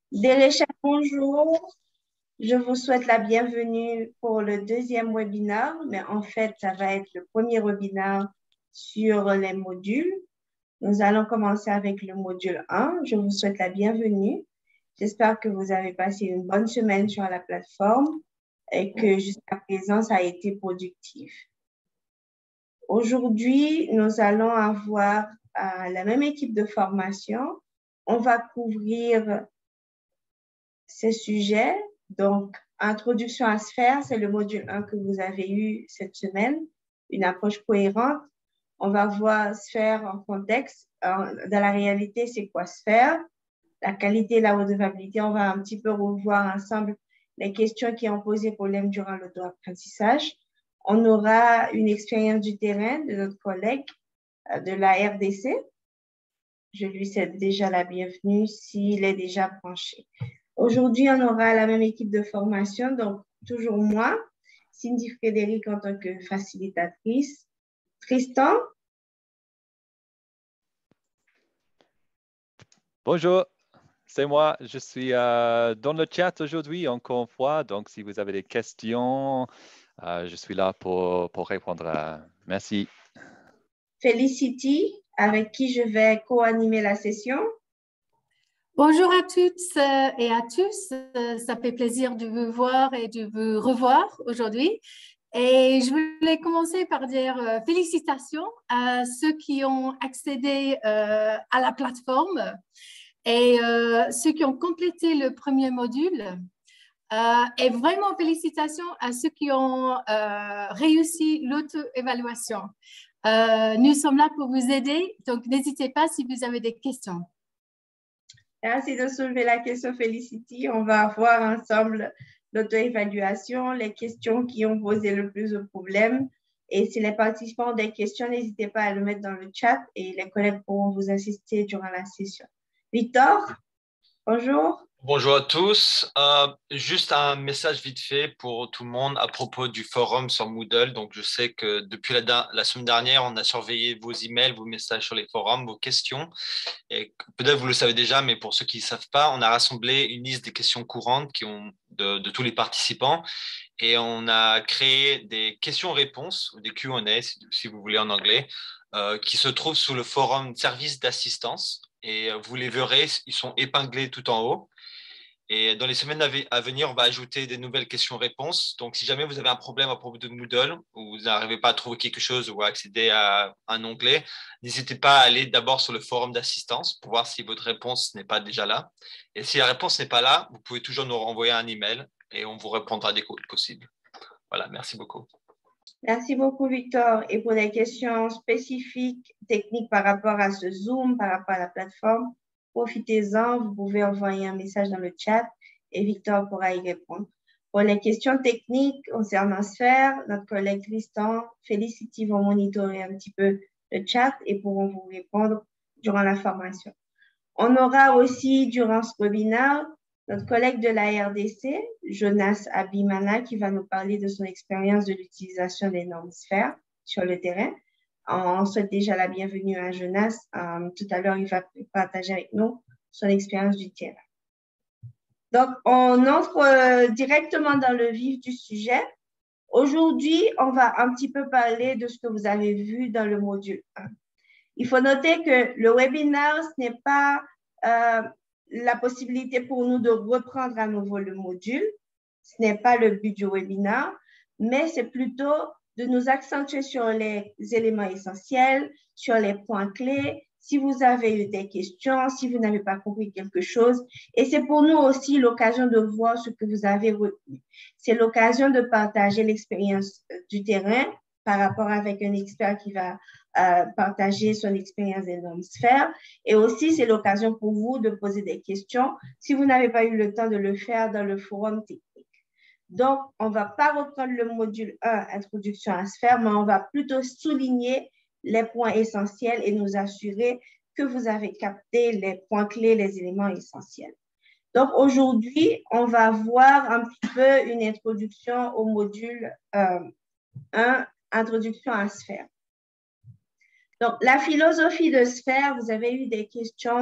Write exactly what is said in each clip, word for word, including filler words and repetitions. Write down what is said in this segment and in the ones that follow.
Derecha, bonjour. Je vous souhaite la bienvenue pour le deuxième webinaire, mais en fait, ça va être le premier webinaire sur les modules. Nous allons commencer avec le module un. Je vous souhaite la bienvenue. J'espère que vous avez passé une bonne semaine sur la plateforme et que jusqu'à présent, ça a été productif. Aujourd'hui, nous allons avoir euh, la même équipe de formation. On va couvrir ces sujets. Donc, introduction à Sphère, c'est le module un que vous avez eu cette semaine, une approche cohérente. On va voir Sphère en contexte. Dans la réalité, c'est quoi Sphère? La qualité et la redevabilité, on va un petit peu revoir ensemble les questions qui ont posé problème durant l'auto-apprentissage. On aura une expérience du terrain de notre collègue de la R D C. Je lui souhaite déjà la bienvenue s'il est déjà branché. Aujourd'hui, on aura la même équipe de formation, donc toujours moi, Cindy Frédéric en tant que facilitatrice. Tristan. Bonjour, c'est moi. Je suis euh, dans le chat aujourd'hui encore une fois. Donc, si vous avez des questions, euh, je suis là pour, pour répondre. À... Merci. Félicity, avec qui je vais co-animer la session. Bonjour à toutes et à tous. Ça fait plaisir de vous voir et de vous revoir aujourd'hui. Et je voulais commencer par dire euh, félicitations à ceux qui ont accédé euh, à la plateforme et euh, ceux qui ont complété le premier module. Euh, et vraiment félicitations à ceux qui ont euh, réussi l'auto-évaluation. Euh, nous sommes là pour vous aider, donc n'hésitez pas si vous avez des questions. Merci de soulever la question, Félicity. On va voir ensemble l'auto-évaluation, les questions qui ont posé le plus de problèmes. Et si les participants ont des questions, n'hésitez pas à le mettre dans le chat et les collègues pourront vous assister durant la session. Victor, bonjour. Bonjour à tous. Euh, juste un message vite fait pour tout le monde à propos du forum sur Moodle. Donc, je sais que depuis la, la semaine dernière, on a surveillé vos emails, vos messages sur les forums, vos questions. Et peut-être vous le savez déjà, mais pour ceux qui ne savent pas, on a rassemblé une liste des questions courantes qui ont de, de tous les participants. Et on a créé des questions-réponses, ou des Q and A, si, si vous voulez en anglais, euh, qui se trouvent sous le forum service d'assistance. Et vous les verrez, ils sont épinglés tout en haut. Et dans les semaines à venir, on va ajouter des nouvelles questions-réponses. Donc, si jamais vous avez un problème à propos de Moodle ou vous n'arrivez pas à trouver quelque chose ou à accéder à un onglet, n'hésitez pas à aller d'abord sur le forum d'assistance pour voir si votre réponse n'est pas déjà là. Et si la réponse n'est pas là, vous pouvez toujours nous renvoyer un email et on vous répondra dès que possible. Voilà, merci beaucoup. Merci beaucoup, Victor. Et pour les questions spécifiques, techniques par rapport à ce Zoom, par rapport à la plateforme, profitez-en, vous pouvez envoyer un message dans le chat et Victor pourra y répondre. Pour les questions techniques concernant Sphère, notre collègue Tristan, Félicity vont monitorer un petit peu le chat et pourront vous répondre durant la formation. On aura aussi, durant ce webinaire, notre collègue de la R D C, Jonas Abimana, qui va nous parler de son expérience de l'utilisation des normes Sphère sur le terrain. On souhaite déjà la bienvenue à Jonas. Um, tout à l'heure, il va partager avec nous son expérience du terrain. Donc, on entre euh, directement dans le vif du sujet. Aujourd'hui, on va un petit peu parler de ce que vous avez vu dans le module un. Il faut noter que le webinaire, ce n'est pas euh, la possibilité pour nous de reprendre à nouveau le module. Ce n'est pas le but du webinaire, mais c'est plutôt de nous accentuer sur les éléments essentiels, sur les points clés, si vous avez eu des questions, si vous n'avez pas compris quelque chose. Et c'est pour nous aussi l'occasion de voir ce que vous avez retenu. C'est l'occasion de partager l'expérience du terrain par rapport avec un expert qui va euh, partager son expérience des normes Sphère. Et aussi, c'est l'occasion pour vous de poser des questions si vous n'avez pas eu le temps de le faire dans le forum technique. Donc, on ne va pas reprendre le module un, Introduction à Sphère, mais on va plutôt souligner les points essentiels et nous assurer que vous avez capté les points clés, les éléments essentiels. Donc, aujourd'hui, on va voir un petit peu une introduction au module euh, un, Introduction à Sphère. Donc, la philosophie de Sphère, vous avez eu des questions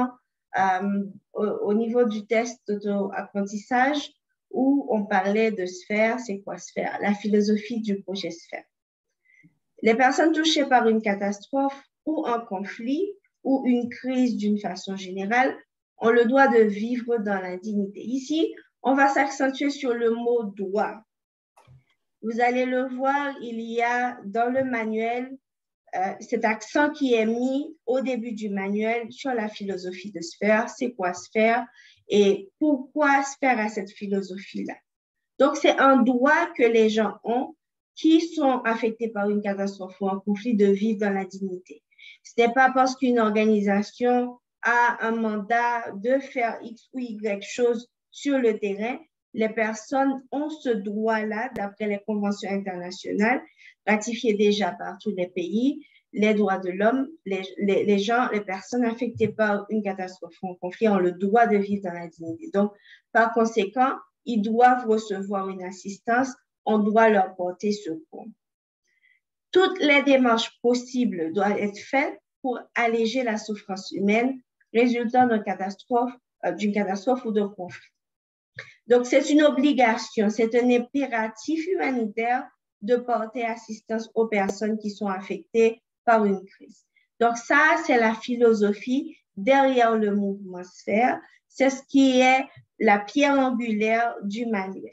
euh, au, au niveau du test d'auto-apprentissage où on parlait de sphère. C'est quoi sphère? La philosophie du projet sphère. Les personnes touchées par une catastrophe ou un conflit ou une crise d'une façon générale ont le droit de vivre dans la dignité. Ici, on va s'accentuer sur le mot « droit ». Vous allez le voir, il y a dans le manuel euh, cet accent qui est mis au début du manuel sur la philosophie de sphère. C'est quoi sphère et pourquoi sphère a cette philosophie-là? Donc, c'est un droit que les gens ont qui sont affectés par une catastrophe ou un conflit de vivre dans la dignité. Ce n'est pas parce qu'une organisation a un mandat de faire X ou Y chose sur le terrain. Les personnes ont ce droit-là, d'après les conventions internationales, ratifiées déjà par tous les pays, les droits de l'homme, les, les, les gens, les personnes affectées par une catastrophe ou un conflit ont le droit de vivre dans la dignité. Donc, par conséquent, ils doivent recevoir une assistance, on doit leur porter secours. Toutes les démarches possibles doivent être faites pour alléger la souffrance humaine résultant d'une catastrophe, euh, d'une catastrophe ou d'un conflit. Donc, c'est une obligation, c'est un impératif humanitaire de porter assistance aux personnes qui sont affectées par une crise. Donc, ça, c'est la philosophie derrière le mouvement sphère. C'est ce qui est la pierre angulaire du manuel.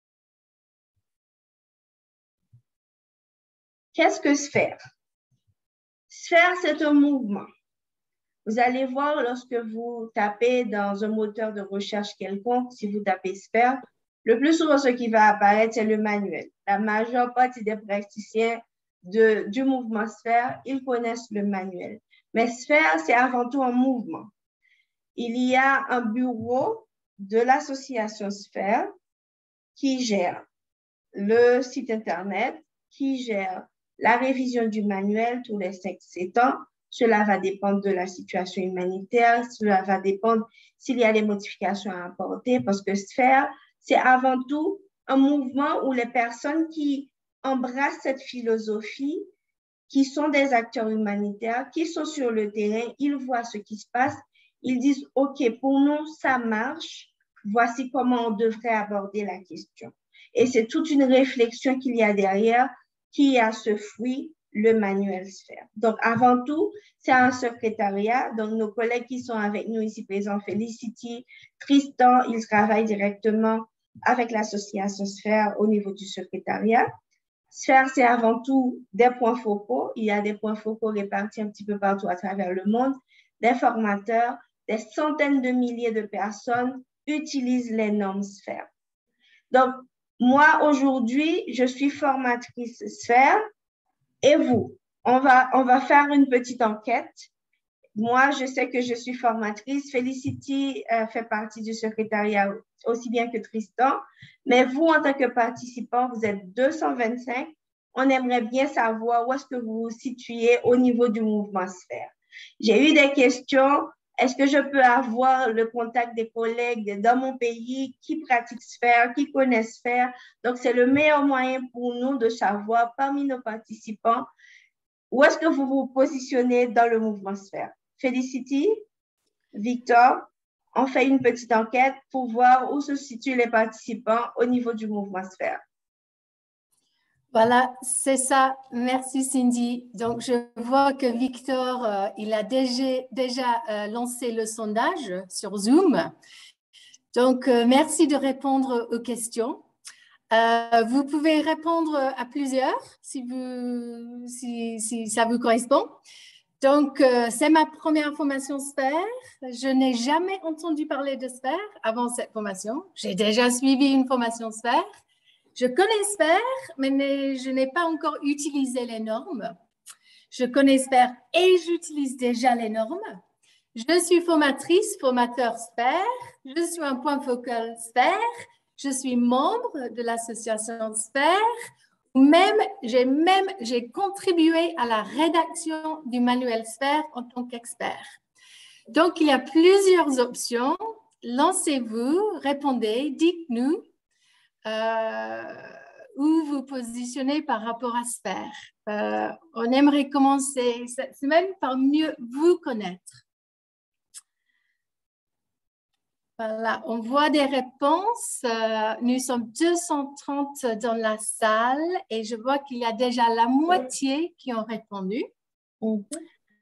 Qu'est-ce que sphère? Sphère, c'est un mouvement. Vous allez voir lorsque vous tapez dans un moteur de recherche quelconque, si vous tapez sphère, le plus souvent, ce qui va apparaître, c'est le manuel. La majeure partie des praticiens de, du mouvement sphère, ils connaissent le manuel. Mais sphère, c'est avant tout un mouvement. Il y a un bureau de l'association Sphère qui gère le site Internet, qui gère la révision du manuel tous les cinq à sept ans. Cela va dépendre de la situation humanitaire, cela va dépendre s'il y a des modifications à apporter, parce que Sphère, c'est avant tout un mouvement où les personnes qui embrassent cette philosophie, qui sont des acteurs humanitaires, qui sont sur le terrain, ils voient ce qui se passe, ils disent, OK, pour nous, ça marche, voici comment on devrait aborder la question. Et c'est toute une réflexion qu'il y a derrière qui a ce fruit, le manuel Sphère. Donc, avant tout, c'est un secrétariat. Donc, nos collègues qui sont avec nous ici présents, Felicity, Tristan, ils travaillent directement avec l'association Sphère au niveau du secrétariat. Sphère, c'est avant tout des points focaux. Il y a des points focaux répartis un petit peu partout à travers le monde. Des formateurs, des centaines de milliers de personnes utilisent les normes Sphère. Donc, moi, aujourd'hui, je suis formatrice Sphère. Et vous, on va, on va faire une petite enquête. Moi, je sais que je suis formatrice. Felicity euh, fait partie du secrétariat aussi bien que Tristan. Mais vous, en tant que participant, vous êtes deux cent vingt-cinq. On aimerait bien savoir où est-ce que vous vous situez au niveau du mouvement Sphère. J'ai eu des questions. Est-ce que je peux avoir le contact des collègues dans mon pays qui pratiquent Sphère, qui connaissent Sphère? Donc, c'est le meilleur moyen pour nous de savoir parmi nos participants où est-ce que vous vous positionnez dans le mouvement Sphère. Felicity, Victor, on fait une petite enquête pour voir où se situent les participants au niveau du mouvement Sphère. Voilà, c'est ça. Merci Cindy. Donc, je vois que Victor, euh, il a déjà, déjà euh, lancé le sondage sur Zoom. Donc, euh, merci de répondre aux questions. Euh, vous pouvez répondre à plusieurs si, vous, si, si ça vous correspond. Donc, euh, c'est ma première formation Sphère. Je n'ai jamais entendu parler de Sphère avant cette formation. J'ai déjà suivi une formation Sphère. Je connais Sphère, mais je n'ai pas encore utilisé les normes. Je connais Sphère et j'utilise déjà les normes. Je suis formatrice, formateur Sphère. Je suis un point focal Sphère. Je suis membre de l'association Sphère. Même, j'ai même j'ai contribué à la rédaction du manuel Sphère en tant qu'expert. Donc, il y a plusieurs options. Lancez-vous, répondez, dites-nous. Euh, où vous positionnez par rapport à Sphère. Euh, on aimerait commencer cette semaine par mieux vous connaître. Voilà, on voit des réponses. Euh, nous sommes deux cent trente dans la salle et je vois qu'il y a déjà la moitié qui ont répondu. Mm-hmm.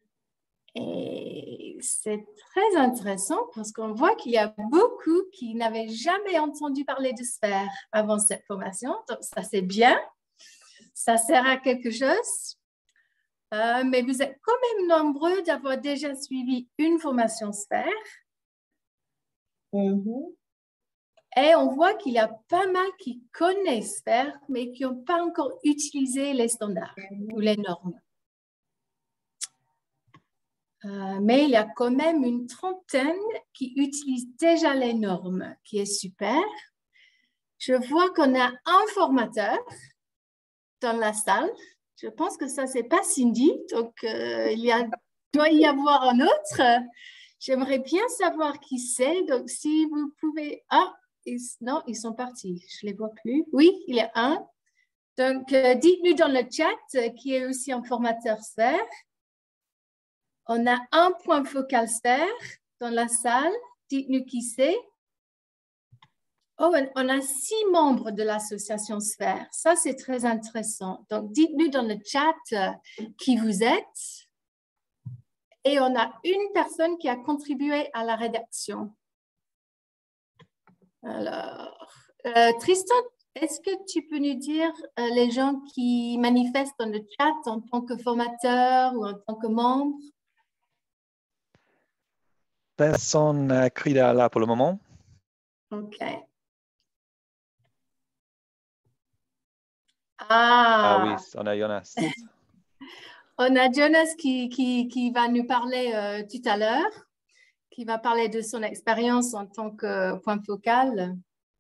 Et c'est très intéressant parce qu'on voit qu'il y a beaucoup qui n'avaient jamais entendu parler de sphère avant cette formation. Donc, ça, c'est bien. Ça sert à quelque chose. Euh, mais vous êtes quand même nombreux d'avoir déjà suivi une formation sphère. Mm-hmm. Et on voit qu'il y a pas mal qui connaissent sphère, mais qui n'ont pas encore utilisé les standards mm-hmm. ou les normes. Euh, mais il y a quand même une trentaine qui utilisent déjà les normes, qui est super. Je vois qu'on a un formateur dans la salle. Je pense que ça, c'est pas Cindy, donc euh, il y a, doit y avoir un autre. J'aimerais bien savoir qui c'est, donc si vous pouvez... Ah, ils, non, ils sont partis, je les vois plus. Oui, il y a un. Donc, euh, dites-nous dans le chat euh, qui est aussi un formateur sphère. On a un point focal sphère dans la salle. Dites-nous qui c'est. Oh, on a six membres de l'association sphère. Ça, c'est très intéressant. Donc, dites-nous dans le chat euh, qui vous êtes. Et on a une personne qui a contribué à la rédaction. Alors, euh, Tristan, est-ce que tu peux nous dire euh, les gens qui manifestent dans le chat en tant que formateur ou en tant que membre? Personne n'a écrit là pour le moment. OK. Ah, Ah oui, on a Jonas. On a Jonas qui, qui, qui va nous parler euh, tout à l'heure, qui va parler de son expérience en tant que point focal.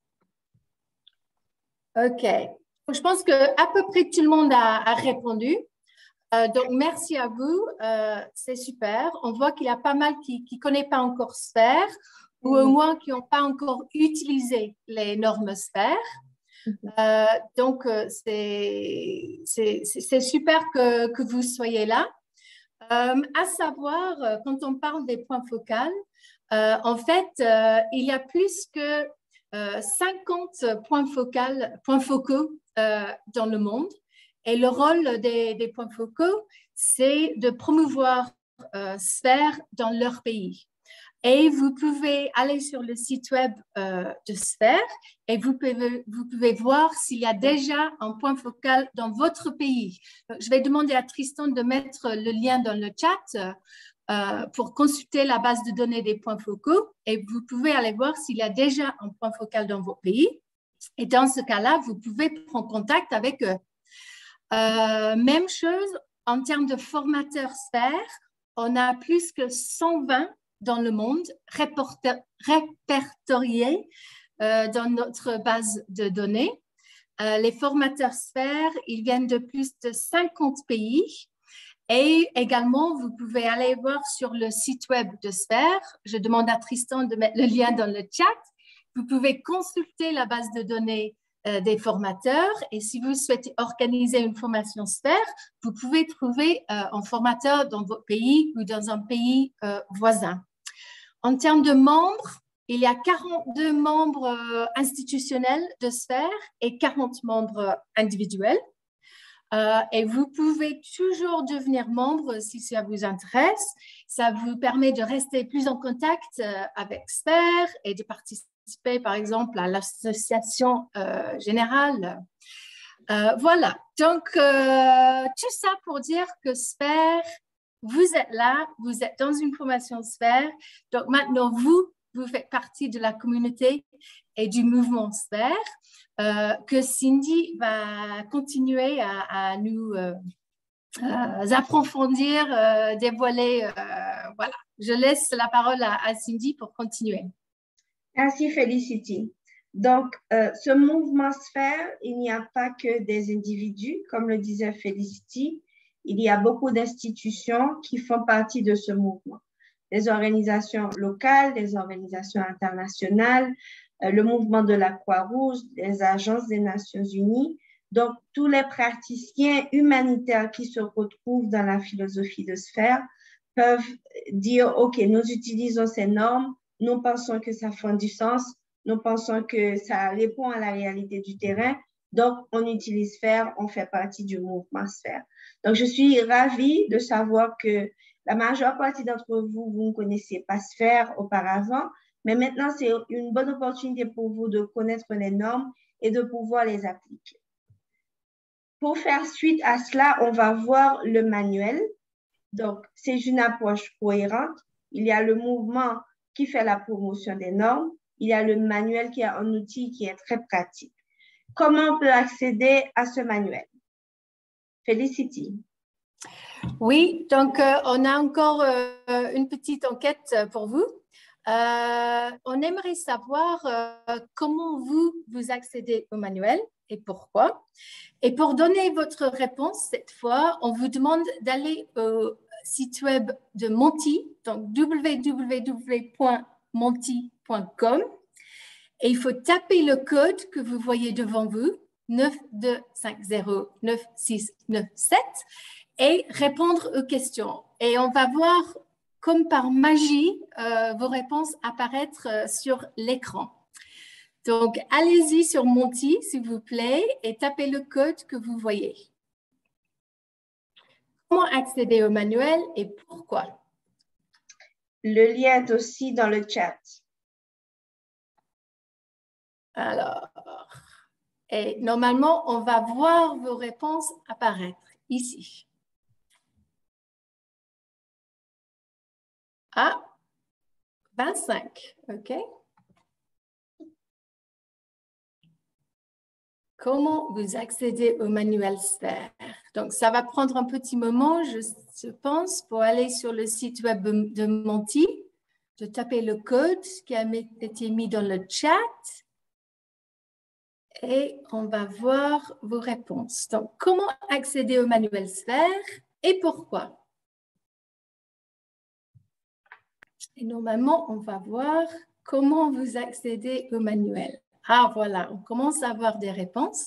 OK. Je pense qu'à peu près tout le monde a, a répondu. Euh, donc, merci à vous. Euh, c'est super. On voit qu'il y a pas mal qui ne connaissent pas encore sphère ou au moins qui n'ont pas encore utilisé les normes sphère. Euh, donc, euh, c'est super que, que vous soyez là. Euh, à savoir, euh, quand on parle des points focaux, euh, en fait, euh, il y a plus que euh, cinquante points focaux, points focaux euh, dans le monde. Et le rôle des, des points focaux, c'est de promouvoir euh, sphère dans leur pays. Et vous pouvez aller sur le site web euh, de Sphère et vous pouvez, vous pouvez voir s'il y a déjà un point focal dans votre pays. Donc, je vais demander à Tristan de mettre le lien dans le chat euh, pour consulter la base de données des points focaux et vous pouvez aller voir s'il y a déjà un point focal dans votre pays. Et dans ce cas-là, vous pouvez prendre contact avec eux. Euh, même chose en termes de formateurs Sphère, on a plus que cent vingt dans le monde, répertoriés euh, dans notre base de données. Euh, les formateurs Sphère, ils viennent de plus de cinquante pays. Et également, vous pouvez aller voir sur le site web de Sphère. Je demande à Tristan de mettre le lien dans le chat. Vous pouvez consulter la base de données euh, des formateurs. Et si vous souhaitez organiser une formation Sphère, vous pouvez trouver euh, un formateur dans votre pays ou dans un pays euh, voisin. En termes de membres, il y a quarante-deux membres euh, institutionnels de Sphère et quarante membres individuels. Euh, et vous pouvez toujours devenir membre si ça vous intéresse. Ça vous permet de rester plus en contact euh, avec Sphère et de participer, par exemple, à l'association euh, générale. Euh, voilà. Donc, euh, tout ça pour dire que Sphère, vous êtes là, vous êtes dans une formation Sphère. Donc, maintenant, vous, vous faites partie de la communauté et du mouvement Sphère euh, que Cindy va continuer à, à nous euh, euh, approfondir, euh, dévoiler. Euh, voilà, je laisse la parole à, à Cindy pour continuer. Merci Félicity. Donc, euh, ce mouvement Sphère, il n'y a pas que des individus, comme le disait Félicity. Il y a beaucoup d'institutions qui font partie de ce mouvement. Des organisations locales, des organisations internationales, euh, le mouvement de la Croix-Rouge, les agences des Nations Unies. Donc, tous les praticiens humanitaires qui se retrouvent dans la philosophie de Sphère peuvent dire, OK, nous utilisons ces normes nous pensons que ça fait du sens, nous pensons que ça répond à la réalité du terrain. Donc, on utilise Sphère, on fait partie du mouvement Sphère. Donc, je suis ravie de savoir que la majeure partie d'entre vous, vous ne connaissiez pas Sphère auparavant, mais maintenant, c'est une bonne opportunité pour vous de connaître les normes et de pouvoir les appliquer. Pour faire suite à cela, on va voir le manuel. Donc, c'est une approche cohérente. Il y a le mouvement qui fait la promotion des normes. Il y a le manuel qui est un outil qui est très pratique. Comment on peut accéder à ce manuel? Félicity. Oui, donc euh, on a encore euh, une petite enquête pour vous. Euh, on aimerait savoir euh, comment vous, vous accédez au manuel et pourquoi. Et pour donner votre réponse cette fois, on vous demande d'aller au site web de Monty, donc w w w point monty point com. Et il faut taper le code que vous voyez devant vous, neuf deux cinq zéro neuf six neuf sept, et répondre aux questions. Et on va voir, comme par magie, euh, vos réponses apparaître euh, sur l'écran. Donc, allez-y sur Monty, s'il vous plaît, et tapez le code que vous voyez. Comment accéder au manuel et pourquoi? Le lien est aussi dans le chat. Alors, et normalement, on va voir vos réponses apparaître ici. Ah, vingt-cinq, OK. Comment vous accédez au manuel Sphère? Donc, ça va prendre un petit moment, je, je pense, pour aller sur le site web de Monty, de taper le code qui a été mis dans le chat. Et on va voir vos réponses. Donc, comment accéder au manuel Sphère et pourquoi? Et normalement, on va voir comment vous accédez au manuel. Ah, voilà, on commence à avoir des réponses.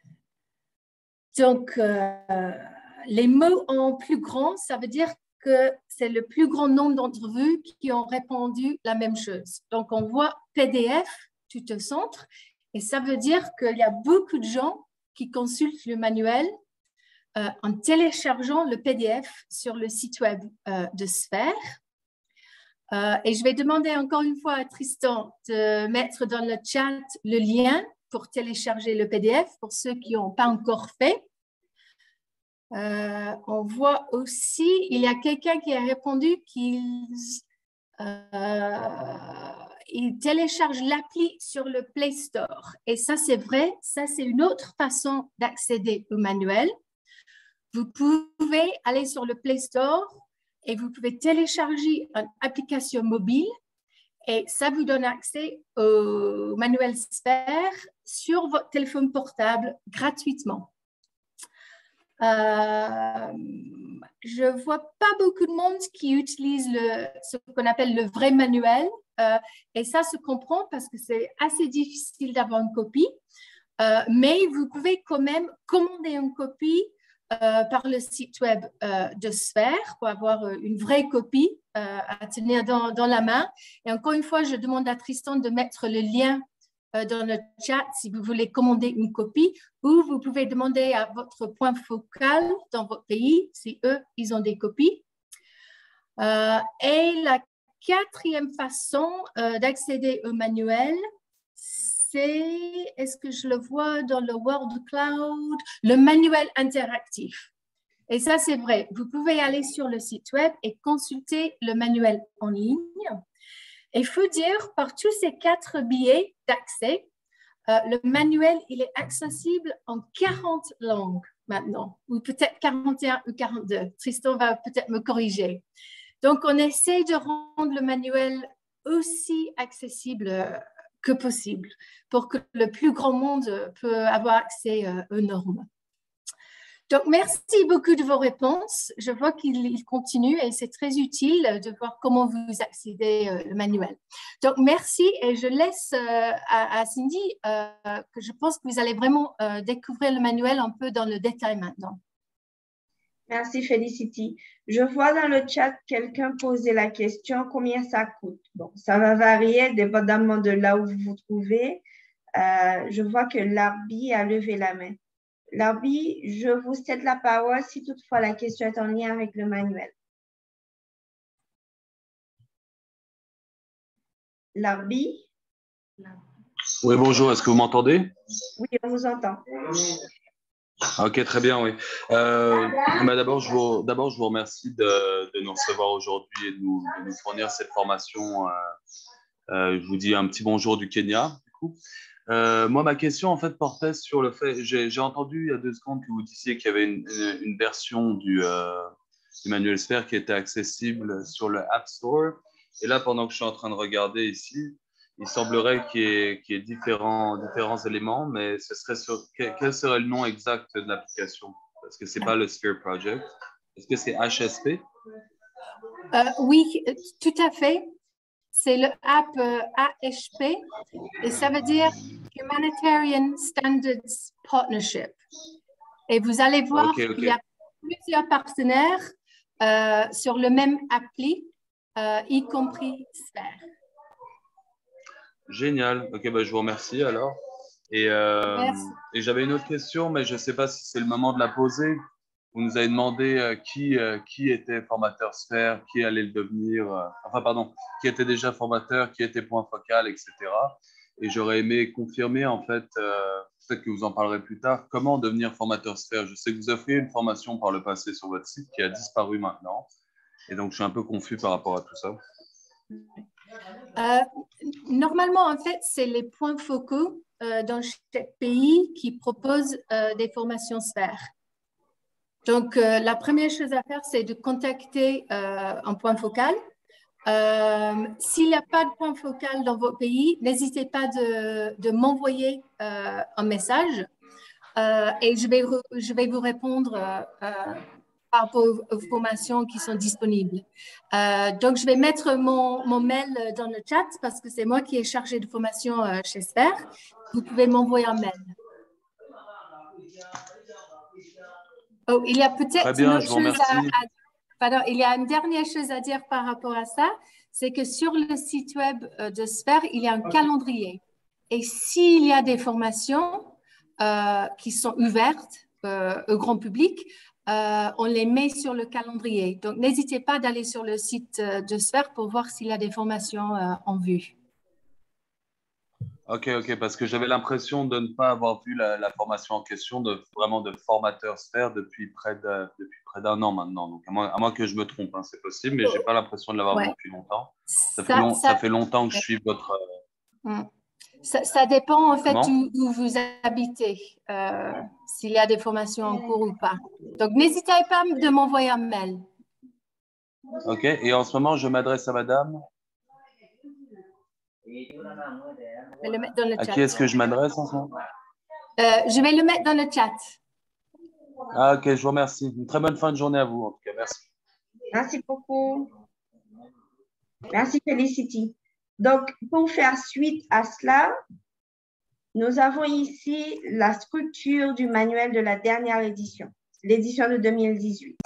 Donc, euh, les mots en plus grand, ça veut dire que c'est le plus grand nombre d'entre vous qui ont répondu la même chose. Donc, on voit P D F tout au centre. Et ça veut dire qu'il y a beaucoup de gens qui consultent le manuel euh, en téléchargeant le P D F sur le site web euh, de Sphère. Euh, et je vais demander encore une fois à Tristan de mettre dans le chat le lien pour télécharger le P D F pour ceux qui n'ont pas encore fait. Euh, on voit aussi, il y a quelqu'un qui a répondu qu'il euh, il télécharge l'appli sur le Play Store. Et ça, c'est vrai, ça, c'est une autre façon d'accéder au manuel. Vous pouvez aller sur le Play Store et vous pouvez télécharger une application mobile et ça vous donne accès au manuel Sphère sur votre téléphone portable gratuitement. Euh, je ne vois pas beaucoup de monde qui utilise le, ce qu'on appelle le vrai manuel euh, et ça se comprend parce que c'est assez difficile d'avoir une copie, euh, mais vous pouvez quand même commander une copie euh, par le site web euh, de Sphère pour avoir une vraie copie euh, à tenir dans, dans la main. Et encore une fois, je demande à Tristan de mettre le lien dans le chat si vous voulez commander une copie ou vous pouvez demander à votre point focal dans votre pays si eux, ils ont des copies. Euh, et la quatrième façon euh, d'accéder au manuel, c'est, est-ce que je le vois dans le Word Cloud, le manuel interactif. Et ça, c'est vrai. Vous pouvez aller sur le site web et consulter le manuel en ligne. Il faut dire, par tous ces quatre billets d'accès, euh, le manuel, il est accessible en quarante langues maintenant, ou peut-être quarante et un ou quarante-deux. Tristan va peut-être me corriger. Donc, on essaie de rendre le manuel aussi accessible que possible pour que le plus grand monde peut avoir accès euh, aux normes. Donc, merci beaucoup de vos réponses. Je vois qu'il continue et c'est très utile de voir comment vous accédez au manuel. Donc, merci et je laisse euh, à, à Cindy euh, que je pense que vous allez vraiment euh, découvrir le manuel un peu dans le détail maintenant. Merci, Felicity. Je vois dans le chat quelqu'un poser la question, combien ça coûte? Bon, ça va varier dépendamment de là où vous vous trouvez. Euh, je vois que Larbi a levé la main. Larbi, je vous cède la parole si toutefois la question est en lien avec le manuel. Larbi? Oui, bonjour, est-ce que vous m'entendez? Oui, on vous entend. Ok, très bien, oui. Euh, bah d'abord, je vous, d'abord, je vous remercie de, de nous recevoir aujourd'hui et de nous, de nous fournir cette formation. Euh, euh, je vous dis un petit bonjour du Kenya, du coup. Euh, moi, ma question, en fait, portait sur le fait, j'ai, j'ai entendu il y a deux secondes que vous disiez qu'il y avait une, une, une version du, euh, du manuel Sphère qui était accessible sur le App Store. Et là, pendant que je suis en train de regarder ici, il semblerait qu'il y ait, qu'il y ait différents, différents éléments, mais ce serait sur, quel, quel serait le nom exact de l'application? Parce que ce n'est pas le Sphere Project. Est-ce que c'est H S P? Euh, oui, tout à fait. C'est le app euh, A H P et ça veut dire Humanitarian Standards Partnership. Et vous allez voir okay, okay. qu'il y a plusieurs partenaires euh, sur le même appli, euh, y compris Sphère. Génial. Ok, bah, je vous remercie alors. Et, euh, et j'avais une autre question, mais je ne sais pas si c'est le moment de la poser. Vous nous avez demandé euh, qui, euh, qui était formateur Sphère, qui allait le devenir, euh, enfin pardon, qui était déjà formateur, qui était point focal, et cetera. Et j'aurais aimé confirmer, en fait, euh, peut-être que vous en parlerez plus tard, comment devenir formateur Sphère. Je sais que vous offriez une formation par le passé sur votre site qui a disparu maintenant. Et donc, je suis un peu confus par rapport à tout ça. Euh, normalement, en fait, c'est les points focaux euh, dans chaque pays qui proposent euh, des formations Sphère. Donc, euh, la première chose à faire, c'est de contacter euh, un point focal. Euh, S'il n'y a pas de point focal dans votre pays, n'hésitez pas de, de m'envoyer euh, un message euh, et je vais, re, je vais vous répondre euh, euh, par rapport aux, aux formations qui sont disponibles. Euh, donc, je vais mettre mon, mon mail dans le chat parce que c'est moi qui ai chargé de formation euh, chez Sphère. Vous pouvez m'envoyer un mail. Oh, il y a peut-être une autre chose à, à pardon, il y a une dernière chose à dire par rapport à ça, c'est que sur le site web de Sphère, il y a un calendrier. Et s'il y a des formations euh, qui sont ouvertes euh, au grand public, euh, on les met sur le calendrier. Donc, n'hésitez pas d'aller sur le site de Sphère pour voir s'il y a des formations euh, en vue. Ok, ok, parce que j'avais l'impression de ne pas avoir vu la, la formation en question, de vraiment de formateur Sphère depuis près de, depuis près d'un an maintenant. Donc, à moins, à moins que je me trompe, hein, c'est possible, mais j'ai pas l'impression de l'avoir Ouais. vu depuis longtemps. Ça, Ça, fait long, ça, ça fait longtemps que je suis votre. Euh... Ça, ça dépend en fait Comment? où, où vous habitez, euh, s'il y a des formations en cours ou pas. Donc, n'hésitez pas de m'envoyer un mail. Ok, et en ce moment, je m'adresse à madame. Je vais le mettre dans le à chat. qui est-ce que je m'adresse en ce moment? euh, Je vais le mettre dans le chat. Ah, ok, je vous remercie. Une très bonne fin de journée à vous, en tout cas. Merci. Merci beaucoup. Merci, Felicity. Donc, pour faire suite à cela, nous avons ici la structure du manuel de la dernière édition, l'édition de deux mille dix-huit.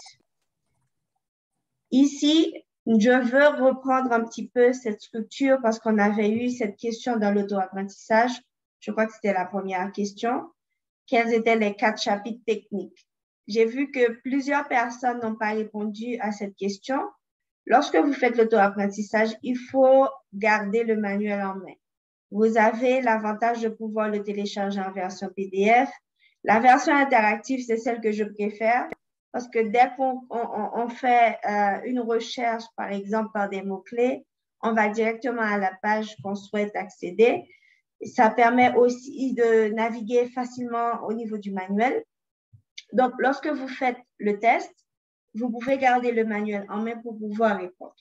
Ici, je veux reprendre un petit peu cette structure parce qu'on avait eu cette question dans l'auto-apprentissage. Je crois que c'était la première question. Quels étaient les quatre chapitres techniques? J'ai vu que plusieurs personnes n'ont pas répondu à cette question. Lorsque vous faites l'auto-apprentissage, il faut garder le manuel en main. Vous avez l'avantage de pouvoir le télécharger en version P D F. La version interactive, c'est celle que je préfère parce que dès qu'on on, on fait euh, une recherche, par exemple, par des mots-clés, on va directement à la page qu'on souhaite accéder. Ça permet aussi de naviguer facilement au niveau du manuel. Donc, lorsque vous faites le test, vous pouvez garder le manuel en main pour pouvoir répondre.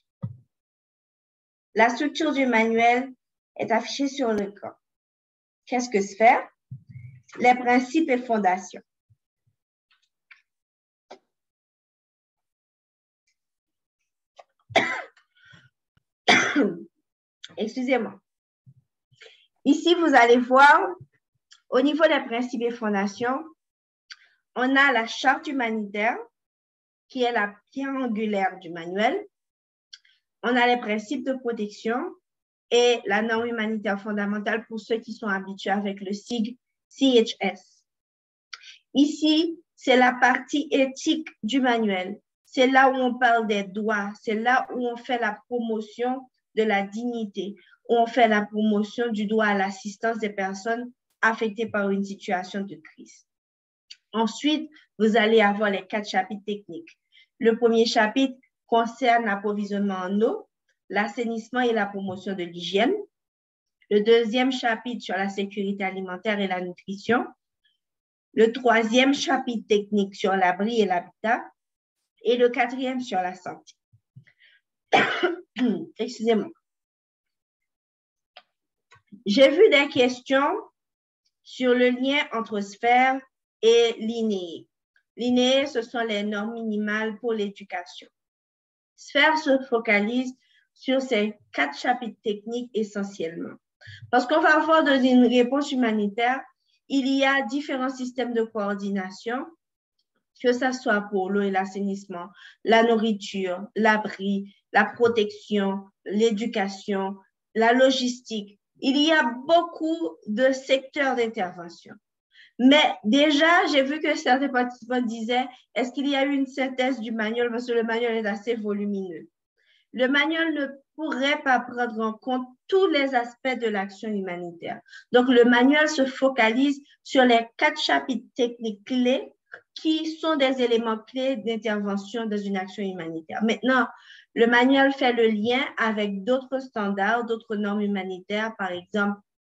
La structure du manuel est affichée sur l'écran. Qu'est-ce que Sphère? Les principes et fondations. Excusez-moi. Ici, vous allez voir, au niveau des principes et fondations, on a la charte humanitaire, qui est la pierre angulaire du manuel. On a les principes de protection et la norme humanitaire fondamentale pour ceux qui sont habitués avec le sigle C H S. Ici, c'est la partie éthique du manuel. C'est là où on parle des droits, c'est là où on fait la promotion de la dignité, où on fait la promotion du droit à l'assistance des personnes affectées par une situation de crise. Ensuite, vous allez avoir les quatre chapitres techniques. Le premier chapitre concerne l'approvisionnement en eau, l'assainissement et la promotion de l'hygiène. Le deuxième chapitre sur la sécurité alimentaire et la nutrition. Le troisième chapitre technique sur l'abri et l'habitat. Et le quatrième sur la santé. Excusez-moi. J'ai vu des questions sur le lien entre sphère et l'I N E E. L'I N E E, ce sont les normes minimales pour l'éducation. Sphère se focalise sur ces quatre chapitres techniques essentiellement. Parce qu'on va voir dans une réponse humanitaire, il y a différents systèmes de coordination, que ce soit pour l'eau et l'assainissement, la nourriture, l'abri, la protection, l'éducation, la logistique. Il y a beaucoup de secteurs d'intervention. Mais déjà, j'ai vu que certains participants disaient, est-ce qu'il y a eu une synthèse du manuel parce que le manuel est assez volumineux. Le manuel ne pourrait pas prendre en compte tous les aspects de l'action humanitaire. Donc, le manuel se focalise sur les quatre chapitres techniques clés qui sont des éléments clés d'intervention dans une action humanitaire. Maintenant, le manuel fait le lien avec d'autres standards, d'autres normes humanitaires, par exemple,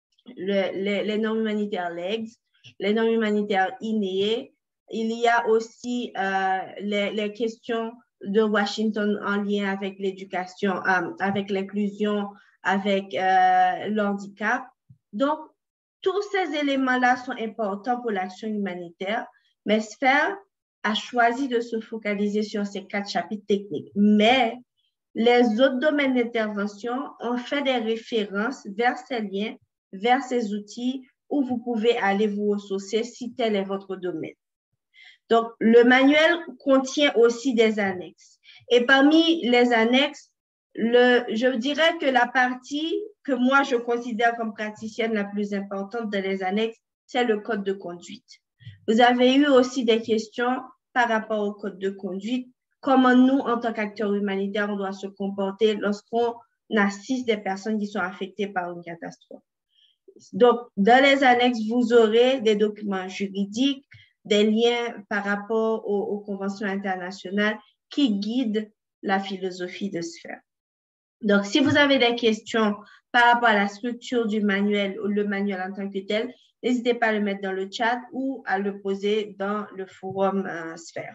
le, les, les normes humanitaires L E G S, les normes humanitaires I N E E. Il y a aussi euh, les, les questions de Washington en lien avec l'éducation, euh, avec l'inclusion, avec euh, l'handicap. Donc, tous ces éléments-là sont importants pour l'action humanitaire, mais Sphère a choisi de se focaliser sur ces quatre chapitres techniques. Mais les autres domaines d'intervention ont fait des références vers ces liens, vers ces outils où vous pouvez aller vous ressourcer si tel est votre domaine. Donc, le manuel contient aussi des annexes. Et parmi les annexes, le, je dirais que la partie que moi, je considère comme praticienne la plus importante dans les annexes, c'est le code de conduite. Vous avez eu aussi des questions par rapport au code de conduite. Comment nous, en tant qu'acteurs humanitaires, on doit se comporter lorsqu'on assiste des personnes qui sont affectées par une catastrophe. Donc, dans les annexes, vous aurez des documents juridiques, des liens par rapport aux, aux conventions internationales qui guident la philosophie de Sphère. Donc, si vous avez des questions par rapport à la structure du manuel ou le manuel en tant que tel, n'hésitez pas à le mettre dans le chat ou à le poser dans le forum euh, Sphère.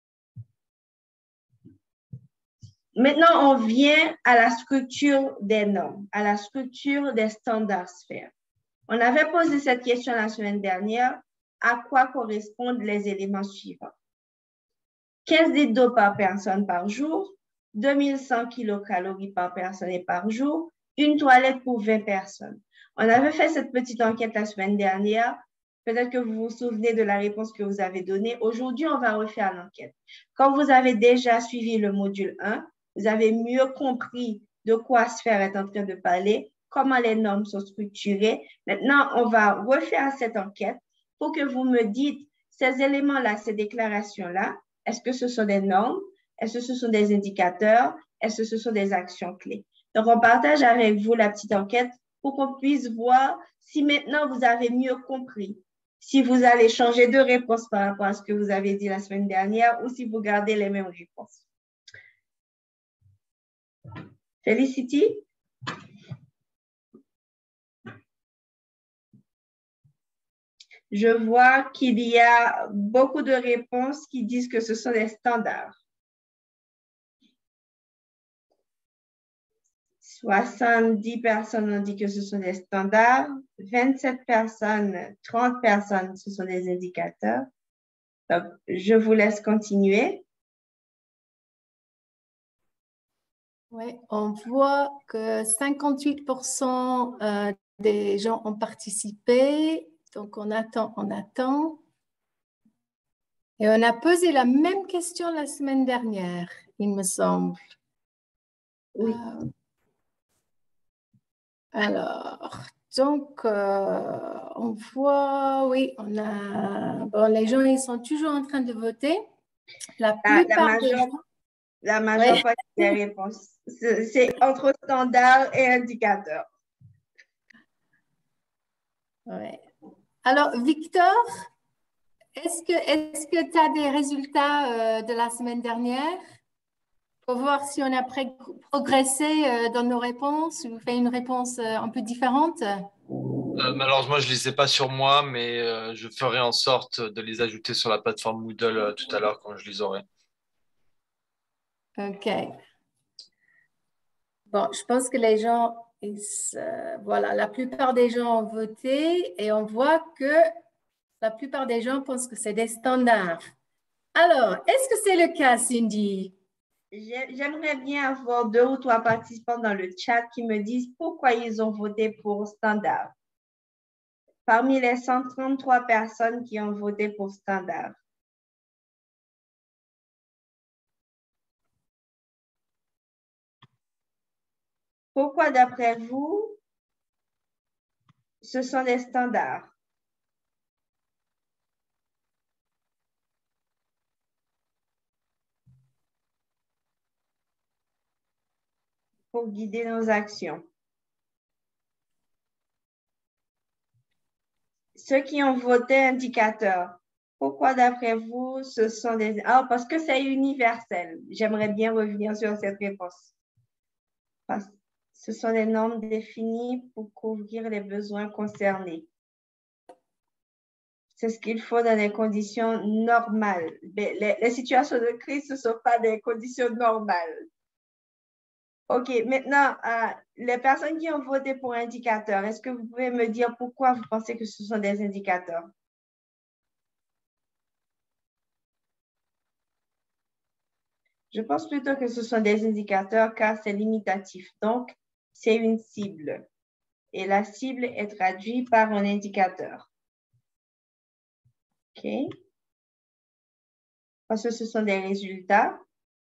Maintenant, on vient à la structure des normes, à la structure des standards Sphère. On avait posé cette question la semaine dernière. À quoi correspondent les éléments suivants? quinze litres d'eau par personne par jour, deux mille cent kilocalories par personne et par jour, une toilette pour vingt personnes. On avait fait cette petite enquête la semaine dernière. Peut-être que vous vous souvenez de la réponse que vous avez donnée. Aujourd'hui, on va refaire l'enquête. Quand vous avez déjà suivi le module un, vous avez mieux compris de quoi Sphère est en train de parler, comment les normes sont structurées. Maintenant, on va refaire cette enquête pour que vous me dites ces éléments-là, ces déclarations-là, est-ce que ce sont des normes? Est-ce que ce sont des indicateurs? Est-ce que ce sont des actions clés? Donc, on partage avec vous la petite enquête pour qu'on puisse voir si maintenant vous avez mieux compris, si vous allez changer de réponse par rapport à ce que vous avez dit la semaine dernière ou si vous gardez les mêmes réponses. Felicity? Je vois qu'il y a beaucoup de réponses qui disent que ce sont des standards. soixante-dix personnes ont dit que ce sont des standards. vingt-sept personnes, trente personnes, ce sont des indicateurs. Donc, je vous laisse continuer. Oui, on voit que cinquante-huit pour cent des gens ont participé. Donc, on attend, on attend. Et on a posé la même question la semaine dernière, il me semble. Oui. Euh, alors, donc, euh, on voit, oui, on a, bon, les gens, ils sont toujours en train de voter. La La, la plupart des majeure, gens, la majeure oui. partie des réponses, c'est c'est entre standard et indicateur. Ouais. Alors, Victor, est-ce que est-ce que tu as des résultats euh, de la semaine dernière pour voir si on a pré- progressé euh, dans nos réponses ou fait une réponse euh, un peu différente? Euh, malheureusement, je ne les ai pas sur moi, mais euh, je ferai en sorte de les ajouter sur la plateforme Moodle euh, tout à l'heure quand je les aurai. OK. Bon, je pense que les gens, ils se- voilà, la plupart des gens ont voté et on voit que la plupart des gens pensent que c'est des standards. Alors, est-ce que c'est le cas, Cindy? J'ai- J'aimerais bien avoir deux ou trois participants dans le chat qui me disent pourquoi ils ont voté pour standard. Parmi les cent trente-trois personnes qui ont voté pour standard. Pourquoi, d'après vous, ce sont des standards? Pour guider nos actions. Ceux qui ont voté indicateur, pourquoi d'après vous, ce sont des... Ah, parce que c'est universel. J'aimerais bien revenir sur cette réponse. Parce que ce sont des normes définies pour couvrir les besoins concernés. C'est ce qu'il faut dans des conditions normales. Les, les situations de crise, ce ne sont pas des conditions normales. OK, maintenant, euh, les personnes qui ont voté pour indicateur, est-ce que vous pouvez me dire pourquoi vous pensez que ce sont des indicateurs? Je pense plutôt que ce sont des indicateurs car c'est limitatif. Donc, c'est une cible. Et la cible est traduite par un indicateur. OK? Parce que ce sont des résultats.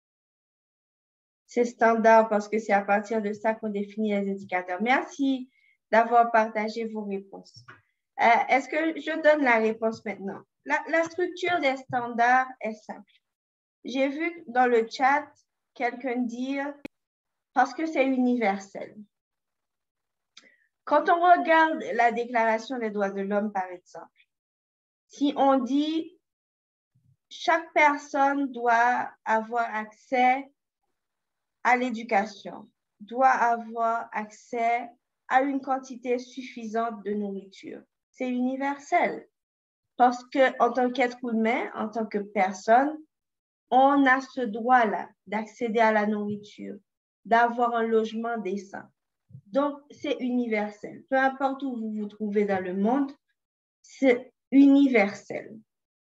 C'est standard parce que c'est à partir de ça qu'on définit les indicateurs. Merci d'avoir partagé vos réponses. Euh, est-ce que je donne la réponse maintenant? La, la structure des standards est simple. J'ai vu dans le chat quelqu'un dire parce que c'est universel. Quand on regarde la Déclaration des droits de l'homme, par exemple, si on dit chaque personne doit avoir accès à l'éducation, doit avoir accès à une quantité suffisante de nourriture. C'est universel parce qu'en tant qu'être humain, en tant que personne, on a ce droit-là d'accéder à la nourriture, d'avoir un logement décent. Donc, c'est universel. Peu importe où vous vous trouvez dans le monde, c'est universel.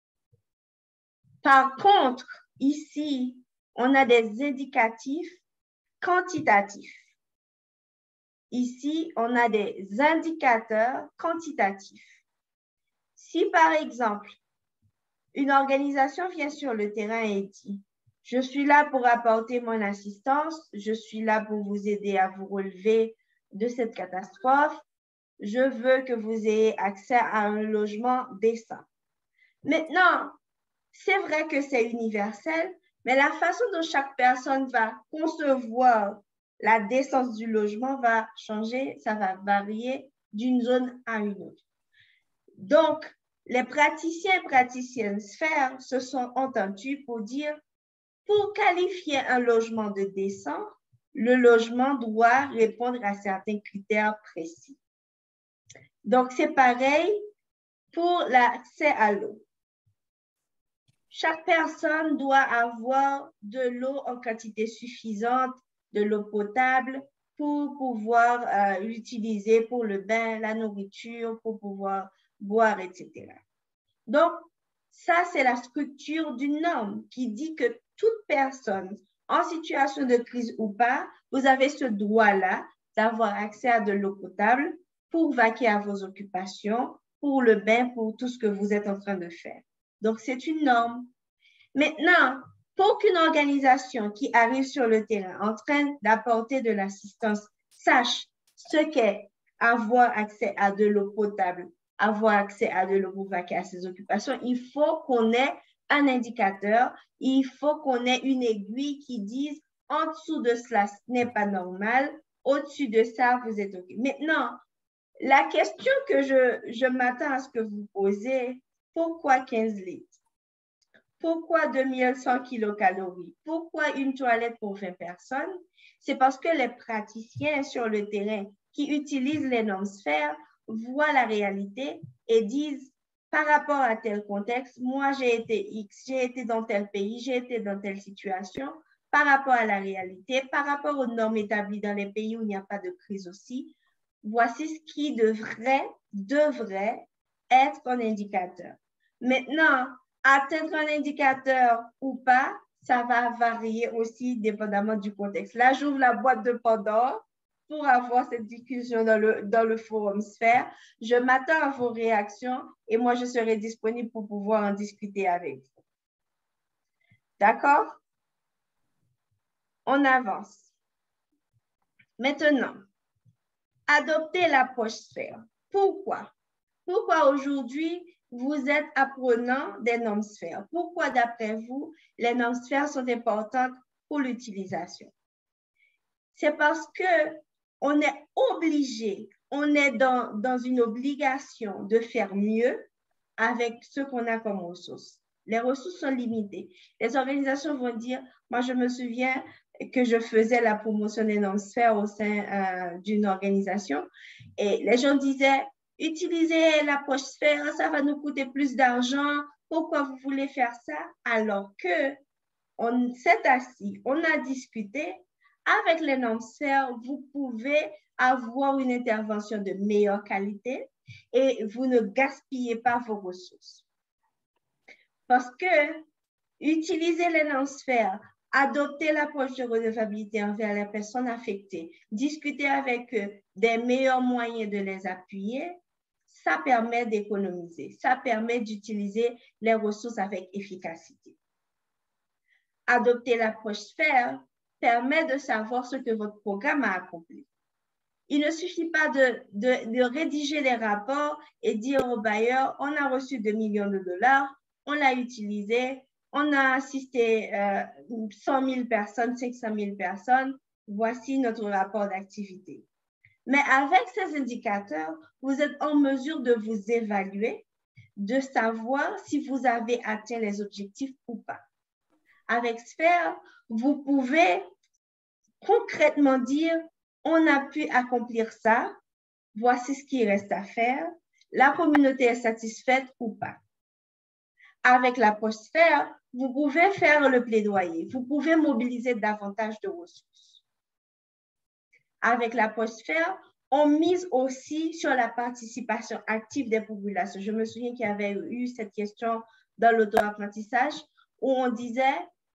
Par contre, ici, on a des indicatifs quantitatifs. Ici, on a des indicateurs quantitatifs. Si, par exemple, une organisation vient sur le terrain et dit « Je suis là pour apporter mon assistance, je suis là pour vous aider à vous relever de cette catastrophe, je veux que vous ayez accès à un logement décent. » Maintenant, c'est vrai que c'est universel, mais la façon dont chaque personne va concevoir la décence du logement va changer, ça va varier d'une zone à une autre. Donc, les praticiens et praticiennes sphères se sont entendus pour dire, pour qualifier un logement de décent, le logement doit répondre à certains critères précis. Donc, c'est pareil pour l'accès à l'eau. Chaque personne doit avoir de l'eau en quantité suffisante, de l'eau potable pour pouvoir euh, l'utiliser pour le bain, la nourriture, pour pouvoir boire, et cetera. Donc, ça, c'est la structure d'une norme qui dit que toute personne, en situation de crise ou pas, vous avez ce droit-là d'avoir accès à de l'eau potable pour vaquer à vos occupations, pour le bain, pour tout ce que vous êtes en train de faire. Donc, c'est une norme Maintenant, pour qu'une organisation qui arrive sur le terrain en train d'apporter de l'assistance sache ce qu'est avoir accès à de l'eau potable, avoir accès à de l'eau pour vaquer à ses occupations, il faut qu'on ait un indicateur, il faut qu'on ait une aiguille qui dise en dessous de cela, ce n'est pas normal, au-dessus de ça, vous êtes OK. Maintenant, la question que je, je m'attends à ce que vous posez, pourquoi quinze litres? Pourquoi deux mille cent kilocalories? Pourquoi une toilette pour vingt personnes? C'est parce que les praticiens sur le terrain qui utilisent les normes sphères voient la réalité et disent, par rapport à tel contexte, moi j'ai été X, j'ai été dans tel pays, j'ai été dans telle situation, par rapport à la réalité, par rapport aux normes établies dans les pays où il n'y a pas de crise aussi, voici ce qui devrait, devrait être un indicateur. Maintenant, atteindre un indicateur ou pas, ça va varier aussi dépendamment du contexte. Là, j'ouvre la boîte de Pandore pour avoir cette discussion dans le, dans le forum Sphère. Je m'attends à vos réactions et moi, je serai disponible pour pouvoir en discuter avec vous. D'accord? On avance. Maintenant, adopter l'approche Sphère. Pourquoi? Pourquoi aujourd'hui, vous êtes apprenant des normes sphères? Pourquoi, d'après vous, les normes sphères sont importantes pour l'utilisation? C'est parce qu'on est obligé, on est dans, dans une obligation de faire mieux avec ce qu'on a comme ressources. Les ressources sont limitées. Les organisations vont dire, moi je me souviens que je faisais la promotion des normes sphères au sein euh, d'une organisation et les gens disaient, utilisez l'approche sphère, ça va nous coûter plus d'argent. Pourquoi vous voulez faire ça? Alors que on s'est assis, on a discuté. Avec les normes sphères, vous pouvez avoir une intervention de meilleure qualité et vous ne gaspillez pas vos ressources. Parce que utiliser les normes sphères, adopter l'approche de redevabilité envers les personnes affectées, discuter avec eux des meilleurs moyens de les appuyer, ça permet d'économiser, ça permet d'utiliser les ressources avec efficacité. Adopter l'approche sphère permet de savoir ce que votre programme a accompli. Il ne suffit pas de, de, de rédiger les rapports et dire au bailleur, on a reçu deux millions de dollars, on l'a utilisé, on a assisté euh, cent mille personnes, cinq cent mille personnes, voici notre rapport d'activité. Mais avec ces indicateurs, vous êtes en mesure de vous évaluer, de savoir si vous avez atteint les objectifs ou pas. Avec Sphère, vous pouvez concrètement dire, on a pu accomplir ça, voici ce qui reste à faire, la communauté est satisfaite ou pas. Avec l'approche Sphère, vous pouvez faire le plaidoyer, vous pouvez mobiliser davantage de ressources. Avec l'approche Sphère, on mise aussi sur la participation active des populations. Je me souviens qu'il y avait eu cette question dans l'auto-apprentissage où on disait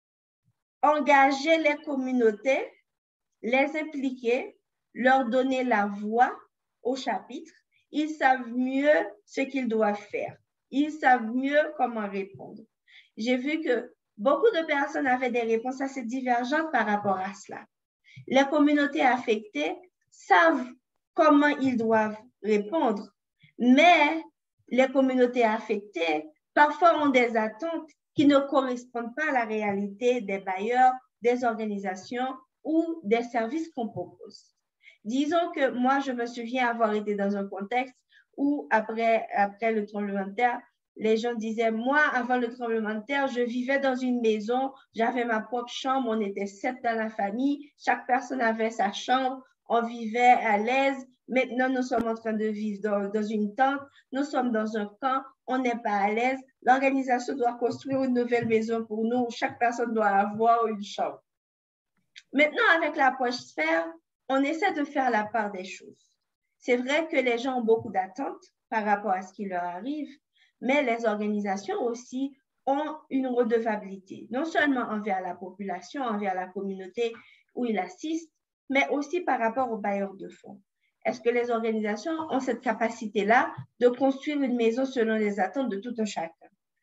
engager les communautés, les impliquer, leur donner la voix au chapitre. Ils savent mieux ce qu'ils doivent faire. Ils savent mieux comment répondre. J'ai vu que beaucoup de personnes avaient des réponses assez divergentes par rapport à cela. Les communautés affectées savent comment ils doivent répondre, mais les communautés affectées parfois ont des attentes qui ne correspondent pas à la réalité des bailleurs, des organisations ou des services qu'on propose. Disons que moi, je me souviens avoir été dans un contexte où après, après le tremblement de terre, les gens disaient, moi, avant le tremblement de terre, je vivais dans une maison, j'avais ma propre chambre, on était sept dans la famille, chaque personne avait sa chambre, on vivait à l'aise. Maintenant, nous sommes en train de vivre dans, dans une tente, nous sommes dans un camp, on n'est pas à l'aise. L'organisation doit construire une nouvelle maison pour nous, chaque personne doit avoir une chambre. Maintenant, avec l'approche Sphère, on essaie de faire la part des choses. C'est vrai que les gens ont beaucoup d'attentes par rapport à ce qui leur arrive, mais les organisations aussi ont une redevabilité, non seulement envers la population, envers la communauté où ils assistent, mais aussi par rapport aux bailleurs de fonds. Est-ce que les organisations ont cette capacité-là de construire une maison selon les attentes de tout un chacun?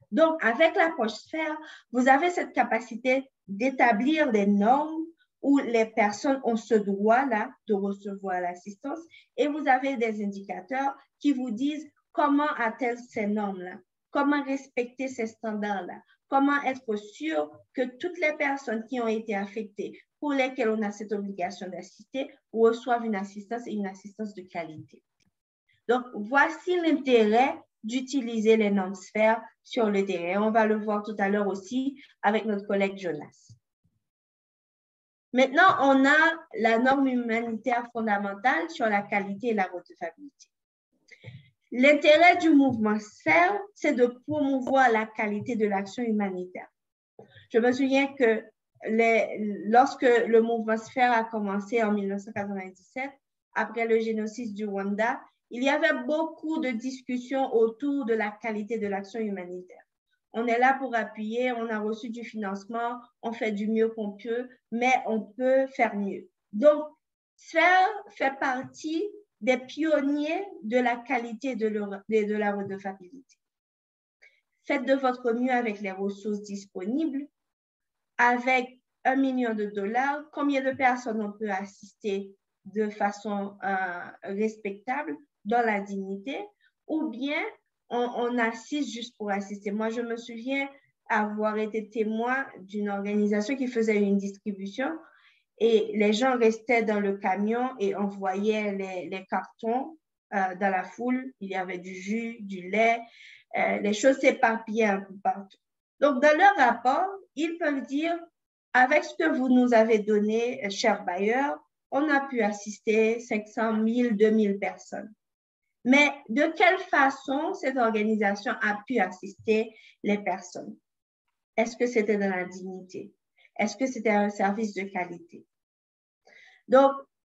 Donc, avec l'approche sphère, vous avez cette capacité d'établir des normes où les personnes ont ce droit-là de recevoir l'assistance et vous avez des indicateurs qui vous disent comment atteindre ces normes-là, comment respecter ces standards-là, comment être sûr que toutes les personnes qui ont été affectées, pour lesquelles on a cette obligation d'assister, reçoivent une assistance et une assistance de qualité. Donc, voici l'intérêt d'utiliser les normes sphères sur le terrain. On va le voir tout à l'heure aussi avec notre collègue Jonas. Maintenant, on a la norme humanitaire fondamentale sur la qualité et la redevabilité. L'intérêt du mouvement sphère, c'est de promouvoir la qualité de l'action humanitaire. Je me souviens que les, lorsque le mouvement sphère a commencé en mille neuf cent quatre-vingt-dix-sept, après le génocide du Rwanda, il y avait beaucoup de discussions autour de la qualité de l'action humanitaire. On est là pour appuyer, on a reçu du financement, on fait du mieux qu'on peut, mais on peut faire mieux. Donc, sphère fait partie des pionniers de la qualité de, le, de la redevabilité. Faites de votre mieux avec les ressources disponibles. Avec un million de dollars, combien de personnes on peut assister de façon euh, respectable, dans la dignité, ou bien on, on assiste juste pour assister. Moi, je me souviens avoir été témoin d'une organisation qui faisait une distribution et les gens restaient dans le camion et on voyait les, les cartons euh, dans la foule. Il y avait du jus, du lait, euh, les choses s'éparpillaient un peu partout. Donc, dans leur rapport, ils peuvent dire, avec ce que vous nous avez donné, chers bailleurs, on a pu assister cinq cent mille, deux mille personnes. Mais de quelle façon cette organisation a pu assister les personnes? Est-ce que c'était dans la dignité? Est-ce que c'était un service de qualité? Donc,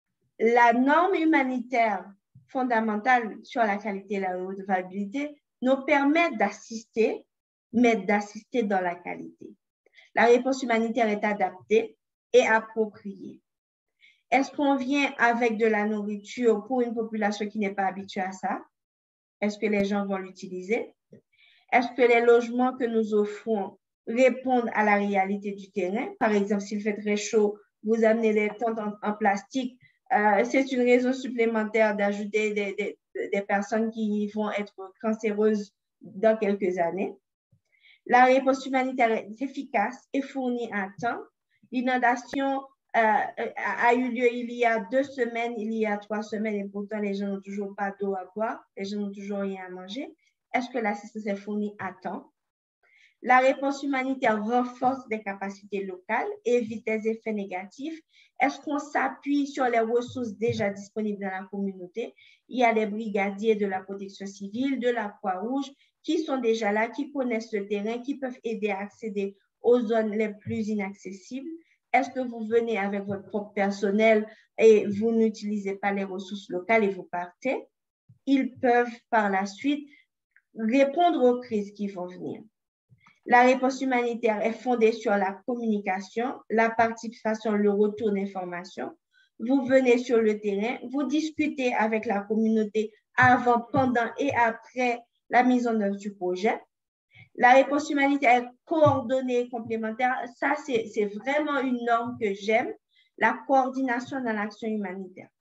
la norme humanitaire fondamentale sur la qualité et la redevabilité nous permet d'assister, mais d'assister dans la qualité. La réponse humanitaire est adaptée et appropriée. Est-ce qu'on vient avec de la nourriture pour une population qui n'est pas habituée à ça? Est-ce que les gens vont l'utiliser? Est-ce que les logements que nous offrons répondent à la réalité du terrain? Par exemple, s'il fait très chaud, vous amenez des tentes en, en plastique. Euh, c'est une raison supplémentaire d'ajouter des, des, des personnes qui vont être cancéreuses dans quelques années. La réponse humanitaire est efficace et fournie à temps. L'inondation euh, a eu lieu il y a deux semaines, il y a trois semaines, et pourtant les gens n'ont toujours pas d'eau à boire, les gens n'ont toujours rien à manger. Est-ce que l'assistance est fournie à temps? La réponse humanitaire renforce les capacités locales et évite les effets négatifs. Est-ce qu'on s'appuie sur les ressources déjà disponibles dans la communauté? Il y a des brigadiers de la protection civile, de la Croix-Rouge, qui sont déjà là, qui connaissent le terrain, qui peuvent aider à accéder aux zones les plus inaccessibles. Est-ce que vous venez avec votre propre personnel et vous n'utilisez pas les ressources locales et vous partez? Ils peuvent par la suite répondre aux crises qui vont venir. La réponse humanitaire est fondée sur la communication, la participation, le retour d'informations. Vous venez sur le terrain, vous discutez avec la communauté avant, pendant et après la mise en œuvre du projet. La réponse humanitaire est coordonnée et complémentaire. Ça, c'est vraiment une norme que j'aime, la coordination dans l'action humanitaire.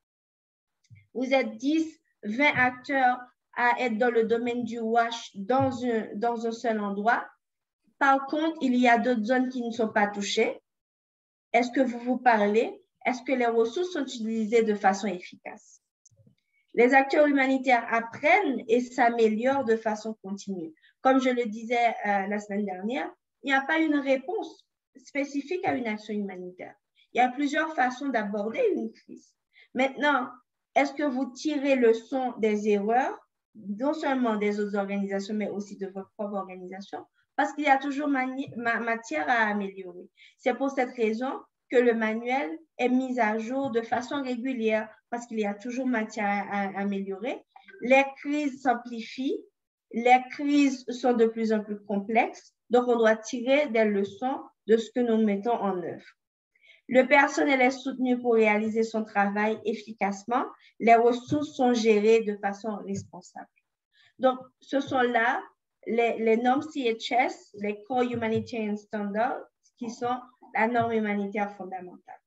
Vous êtes dix, vingt acteurs à être dans le domaine du WASH dans un, dans un seul endroit. Par contre, il y a d'autres zones qui ne sont pas touchées. Est-ce que vous vous parlez? Est-ce que les ressources sont utilisées de façon efficace? Les acteurs humanitaires apprennent et s'améliorent de façon continue. Comme je le disais euh, la semaine dernière, il n'y a pas une réponse spécifique à une action humanitaire. Il y a plusieurs façons d'aborder une crise. Maintenant, est-ce que vous tirez leçon des erreurs, non seulement des autres organisations, mais aussi de votre propre organisation? Parce qu'il y a toujours matière à améliorer. C'est pour cette raison que le manuel est mis à jour de façon régulière, parce qu'il y a toujours matière à, à améliorer. Les crises s'amplifient, les crises sont de plus en plus complexes, donc on doit tirer des leçons de ce que nous mettons en œuvre. Le personnel est soutenu pour réaliser son travail efficacement. Les ressources sont gérées de façon responsable. Donc, ce sont là les, les normes C H S, les Core Humanitarian Standards, qui sont la norme humanitaire fondamentale.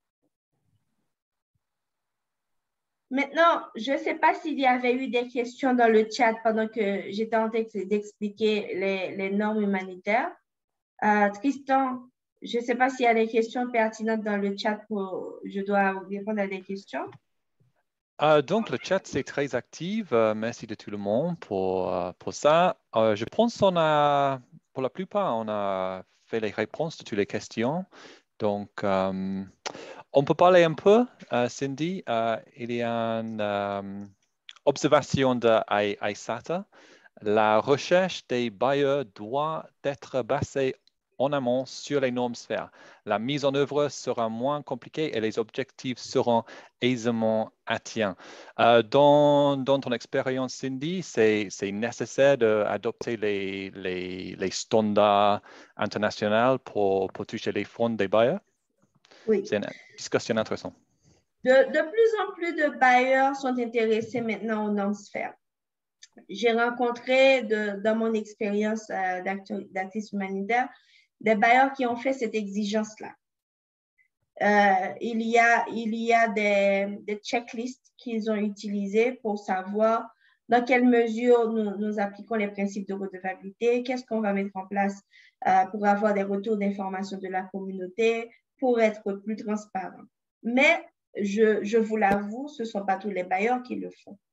Maintenant, je ne sais pas s'il y avait eu des questions dans le chat pendant que j'étais en train d'expliquer les, les normes humanitaires. Euh, Tristan, je ne sais pas s'il y a des questions pertinentes dans le chat, pour, je dois répondre à des questions. Euh, donc, le chat, c'est très actif. Euh, merci de tout le monde pour, euh, pour ça. Euh, je pense qu'on a, pour la plupart, on a fait les réponses de toutes les questions. Donc, euh, on peut parler un peu, euh, Cindy. Euh, il y a une euh, observation de Aïsata. La recherche des bailleurs doit être basée en amont sur les normes sphères. La mise en œuvre sera moins compliquée et les objectifs seront aisément atteints. Euh, dans, dans ton expérience, Cindy, c'est nécessaire d'adopter les, les, les standards internationaux pour, pour toucher les fonds des bailleurs? Oui. C'est une discussion intéressante. De, de plus en plus de bailleurs sont intéressés maintenant aux normes sphères. J'ai rencontré de, dans mon expérience euh, d'actrice humanitaire des bailleurs qui ont fait cette exigence-là. Euh, il y a, il y a des, des checklists qu'ils ont utilisées pour savoir dans quelle mesure nous, nous appliquons les principes de redevabilité, qu'est-ce qu'on va mettre en place euh, pour avoir des retours d'informations de la communauté, pour être plus transparent. Mais je, je vous l'avoue, ce ne sont pas tous les bailleurs qui le font.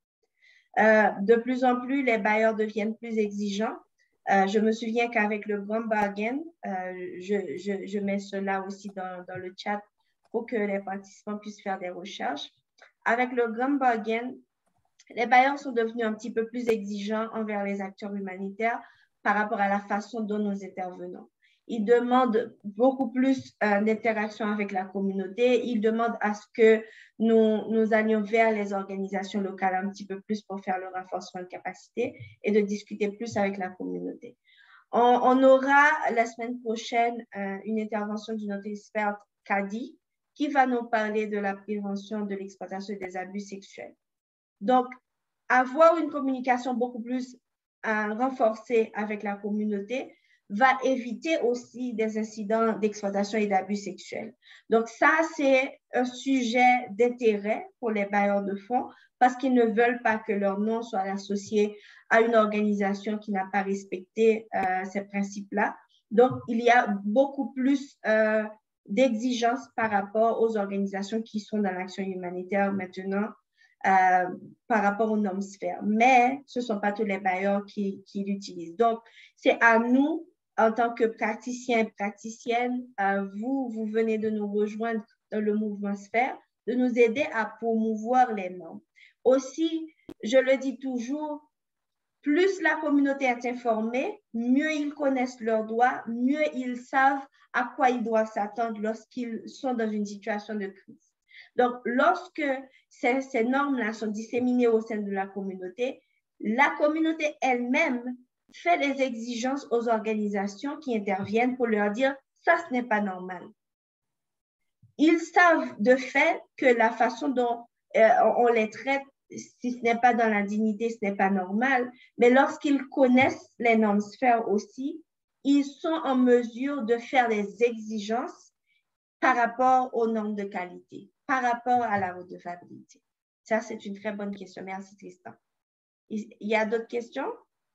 Euh, de plus en plus, les bailleurs deviennent plus exigeants. Euh, je me souviens qu'avec le Grand Bargain, euh, je, je, je mets cela aussi dans, dans le chat pour que les participants puissent faire des recherches. Avec le Grand Bargain, les bailleurs sont devenus un petit peu plus exigeants envers les acteurs humanitaires par rapport à la façon dont nous intervenons. Ils demandent beaucoup plus euh, d'interaction avec la communauté. Ils demandent à ce que nous, nous allions vers les organisations locales un petit peu plus pour faire le renforcement de capacité et de discuter plus avec la communauté. On, on aura la semaine prochaine euh, une intervention d'une autre experte, Kadi, qui va nous parler de la prévention de l'exploitation et des abus sexuels. Donc, avoir une communication beaucoup plus euh, renforcée avec la communauté va éviter aussi des incidents d'exploitation et d'abus sexuels. Donc, ça, c'est un sujet d'intérêt pour les bailleurs de fonds parce qu'ils ne veulent pas que leur nom soit associé à une organisation qui n'a pas respecté euh, ces principes-là. Donc, il y a beaucoup plus euh, d'exigences par rapport aux organisations qui sont dans l'action humanitaire maintenant euh, par rapport aux normes sphères. Mais ce ne sont pas tous les bailleurs qui, qui l'utilisent. Donc, c'est à nous, en tant que praticiens et praticiennes, euh, vous, vous venez de nous rejoindre dans le mouvement sphère, de nous aider à promouvoir les normes. Aussi, je le dis toujours, plus la communauté est informée, mieux ils connaissent leurs droits, mieux ils savent à quoi ils doivent s'attendre lorsqu'ils sont dans une situation de crise. Donc, lorsque ces, ces normes-là sont disséminées au sein de la communauté, la communauté elle-même fait des exigences aux organisations qui interviennent pour leur dire « ça, ce n'est pas normal ». Ils savent de fait que la façon dont euh, on les traite, si ce n'est pas dans la dignité, ce n'est pas normal, mais lorsqu'ils connaissent les normes sphères aussi, ils sont en mesure de faire des exigences par rapport aux normes de qualité, par rapport à la redevabilité. Ça, c'est une très bonne question. Merci, Tristan. Il y a d'autres questions?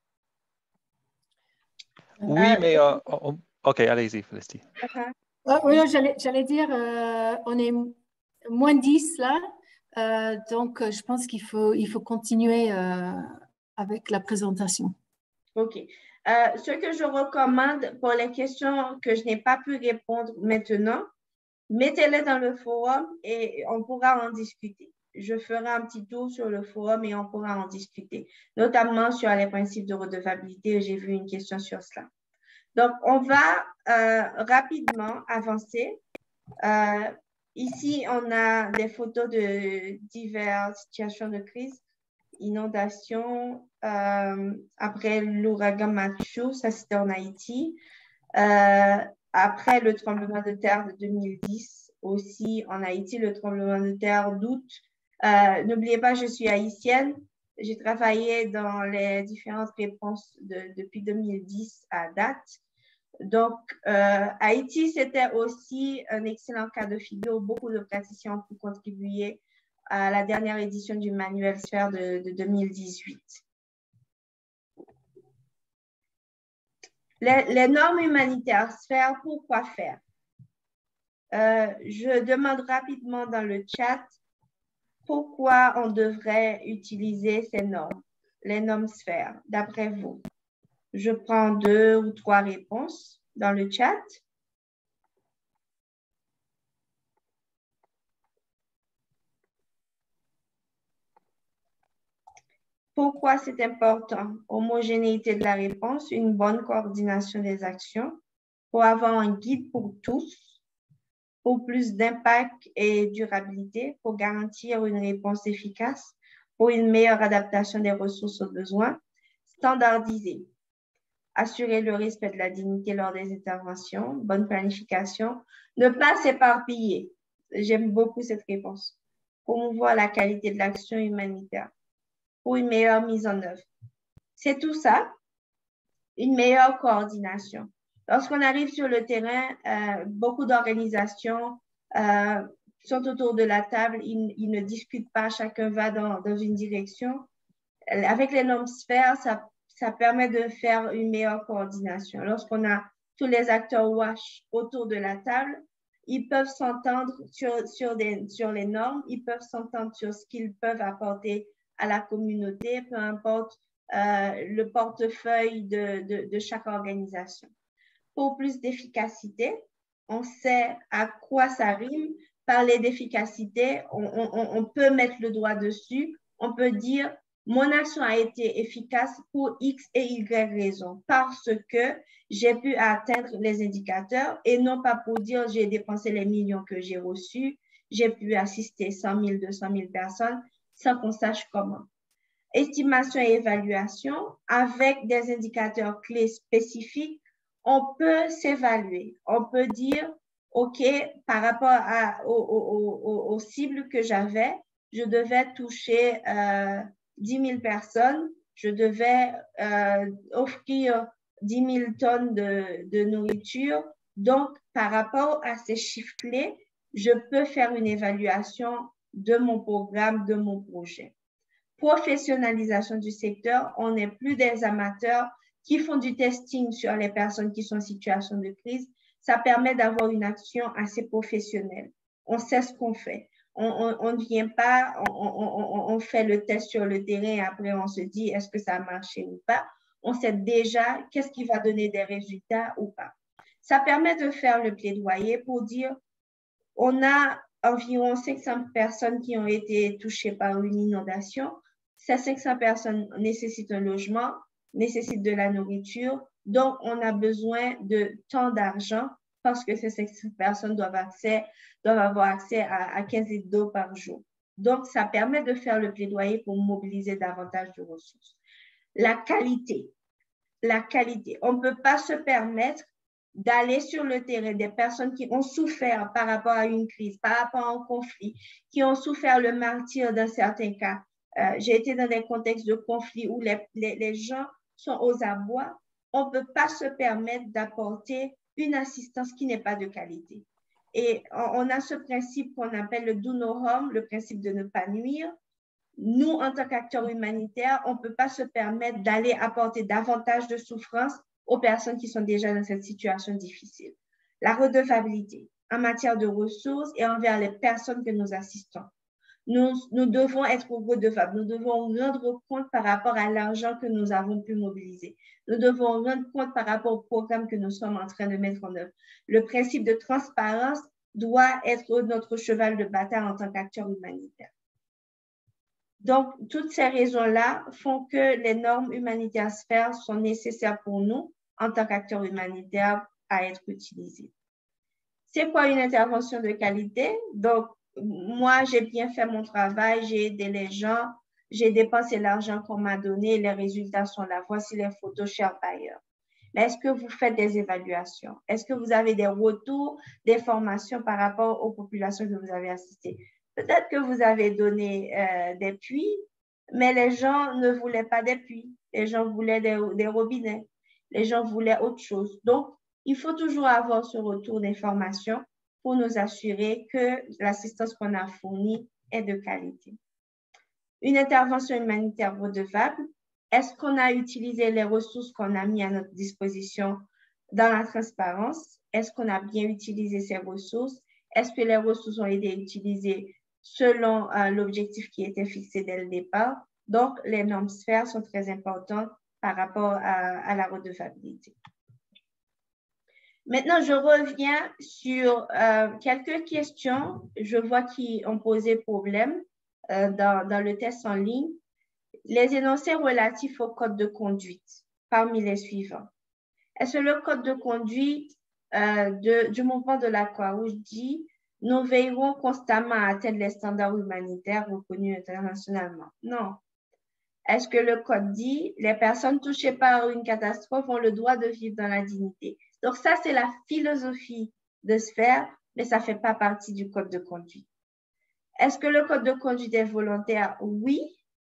Oui, euh, mais... Euh, on... OK, allez-y, Félicie. Uh-huh. oh, oui, j'allais dire, euh, on est moins dix là, euh, donc je pense qu'il faut, il faut continuer euh, avec la présentation. OK. Euh, ce que je recommande pour les questions que je n'ai pas pu répondre maintenant, mettez-les dans le forum et on pourra en discuter. Je ferai un petit tour sur le forum et on pourra en discuter, notamment sur les principes de redevabilité. J'ai vu une question sur cela. Donc, on va euh, rapidement avancer. Euh, ici, on a des photos de diverses situations de crise. Inondation, euh, après l'ouragan Matthew, ça c'était en Haïti. Euh, après le tremblement de terre de deux mille dix, aussi en Haïti, le tremblement de terre d'août. Euh, n'oubliez pas, je suis haïtienne. J'ai travaillé dans les différentes réponses de, depuis deux mille dix à date. Donc, euh, Haïti, c'était aussi un excellent cas de figure. Beaucoup de praticiens ont pu contribuer à la dernière édition du manuel Sphère de, de deux mille dix-huit. Les, les normes humanitaires Sphère, pourquoi faire? Euh, je demande rapidement dans le chat pourquoi on devrait utiliser ces normes, les normes Sphère, d'après vous. Je prends deux ou trois réponses dans le chat. Pourquoi c'est important? Homogénéité de la réponse, une bonne coordination des actions, pour avoir un guide pour tous, pour plus d'impact et durabilité, pour garantir une réponse efficace, pour une meilleure adaptation des ressources aux besoins, standardisé, assurer le respect de la dignité lors des interventions, bonne planification, ne pas s'éparpiller. J'aime beaucoup cette réponse. Promouvoir la qualité de l'action humanitaire, pour une meilleure mise en œuvre. C'est tout ça, une meilleure coordination. Lorsqu'on arrive sur le terrain, euh, beaucoup d'organisations euh, sont autour de la table, ils, ils ne discutent pas, chacun va dans, dans une direction. Avec les normes Sphère, ça, ça permet de faire une meilleure coordination. Lorsqu'on a tous les acteurs WASH autour de la table, ils peuvent s'entendre sur, sur, des, sur les normes, ils peuvent s'entendre sur ce qu'ils peuvent apporter à la communauté, peu importe euh, le portefeuille de, de, de chaque organisation. Pour plus d'efficacité, on sait à quoi ça rime. Parler d'efficacité, on, on, on peut mettre le doigt dessus. On peut dire, mon action a été efficace pour X et Y raisons, parce que j'ai pu atteindre les indicateurs et non pas pour dire, j'ai dépensé les millions que j'ai reçus, j'ai pu assister cent mille, deux cent mille personnes sans qu'on sache comment. Estimation et évaluation, avec des indicateurs clés spécifiques, on peut s'évaluer. On peut dire, OK, par rapport à, aux, aux, aux, aux cibles que j'avais, je devais toucher euh, dix mille personnes, je devais euh, offrir dix mille tonnes de, de nourriture. Donc, par rapport à ces chiffres clés, je peux faire une évaluation de mon programme, de mon projet. Professionnalisation du secteur, on n'est plus des amateurs qui font du testing sur les personnes qui sont en situation de crise. Ça permet d'avoir une action assez professionnelle. On sait ce qu'on fait. On ne vient pas, on, on, on fait le test sur le terrain et après on se dit est-ce que ça a marché ou pas. On sait déjà qu'est-ce qui va donner des résultats ou pas. Ça permet de faire le plaidoyer pour dire on a environ cinq cents personnes qui ont été touchées par une inondation. Ces cinq cents personnes nécessitent un logement, nécessitent de la nourriture, donc on a besoin de tant d'argent parce que ces cinq cents personnes doivent, accès, doivent avoir accès à, à quinze litres d'eau par jour. Donc, ça permet de faire le plaidoyer pour mobiliser davantage de ressources. La qualité. La qualité. On ne peut pas se permettre d'aller sur le terrain des personnes qui ont souffert par rapport à une crise, par rapport à un conflit, qui ont souffert le martyre dans certains cas. Euh, j'ai été dans des contextes de conflit où les, les, les gens sont aux abois. On ne peut pas se permettre d'apporter une assistance qui n'est pas de qualité. Et on, on a ce principe qu'on appelle le do no harm, le principe de ne pas nuire. Nous, en tant qu'acteurs humanitaires, on ne peut pas se permettre d'aller apporter davantage de souffrance aux personnes qui sont déjà dans cette situation difficile. La redevabilité en matière de ressources et envers les personnes que nous assistons. Nous, nous devons être redevables, nous devons rendre compte par rapport à l'argent que nous avons pu mobiliser. Nous devons rendre compte par rapport au programme que nous sommes en train de mettre en œuvre. Le principe de transparence doit être notre cheval de bataille en tant qu'acteur humanitaire. Donc, toutes ces raisons-là font que les normes humanitaires Sphère sont nécessaires pour nous, en tant qu'acteurs humanitaires, à être utilisées. C'est quoi une intervention de qualité? Donc, moi, j'ai bien fait mon travail, j'ai aidé les gens, j'ai dépensé l'argent qu'on m'a donné, les résultats sont là. Voici les photos, chers bailleurs. Mais est-ce que vous faites des évaluations? Est-ce que vous avez des retours, des formations par rapport aux populations que vous avez assistées? Peut-être que vous avez donné euh, des puits, Mais les gens ne voulaient pas des puits, les gens voulaient des, des robinets, les gens voulaient autre chose. Donc, il faut toujours avoir ce retour d'information pour nous assurer que l'assistance qu'on a fournie est de qualité. Une intervention humanitaire redevable, est-ce qu'on a utilisé les ressources qu'on a mises à notre disposition dans la transparence? Est-ce qu'on a bien utilisé ces ressources? Est-ce que les ressources ont été utilisées selon euh, l'objectif qui était fixé dès le départ? Donc, les normes sphères sont très importantes par rapport à, à la redevabilité. Maintenant, je reviens sur euh, quelques questions, je vois qui ont posé problème euh, dans, dans le test en ligne. Les énoncés relatifs au code de conduite, parmi les suivants. Est-ce que le code de conduite euh, de, du mouvement de la Croix-Rouge dit « Nous veillerons constamment à atteindre les standards humanitaires reconnus internationalement » ? Non. Est-ce que le code dit « Les personnes touchées par une catastrophe ont le droit de vivre dans la dignité » ? Donc, ça, c'est la philosophie de Sphère, mais ça ne fait pas partie du code de conduite. Est-ce que le code de conduite est volontaire? Oui.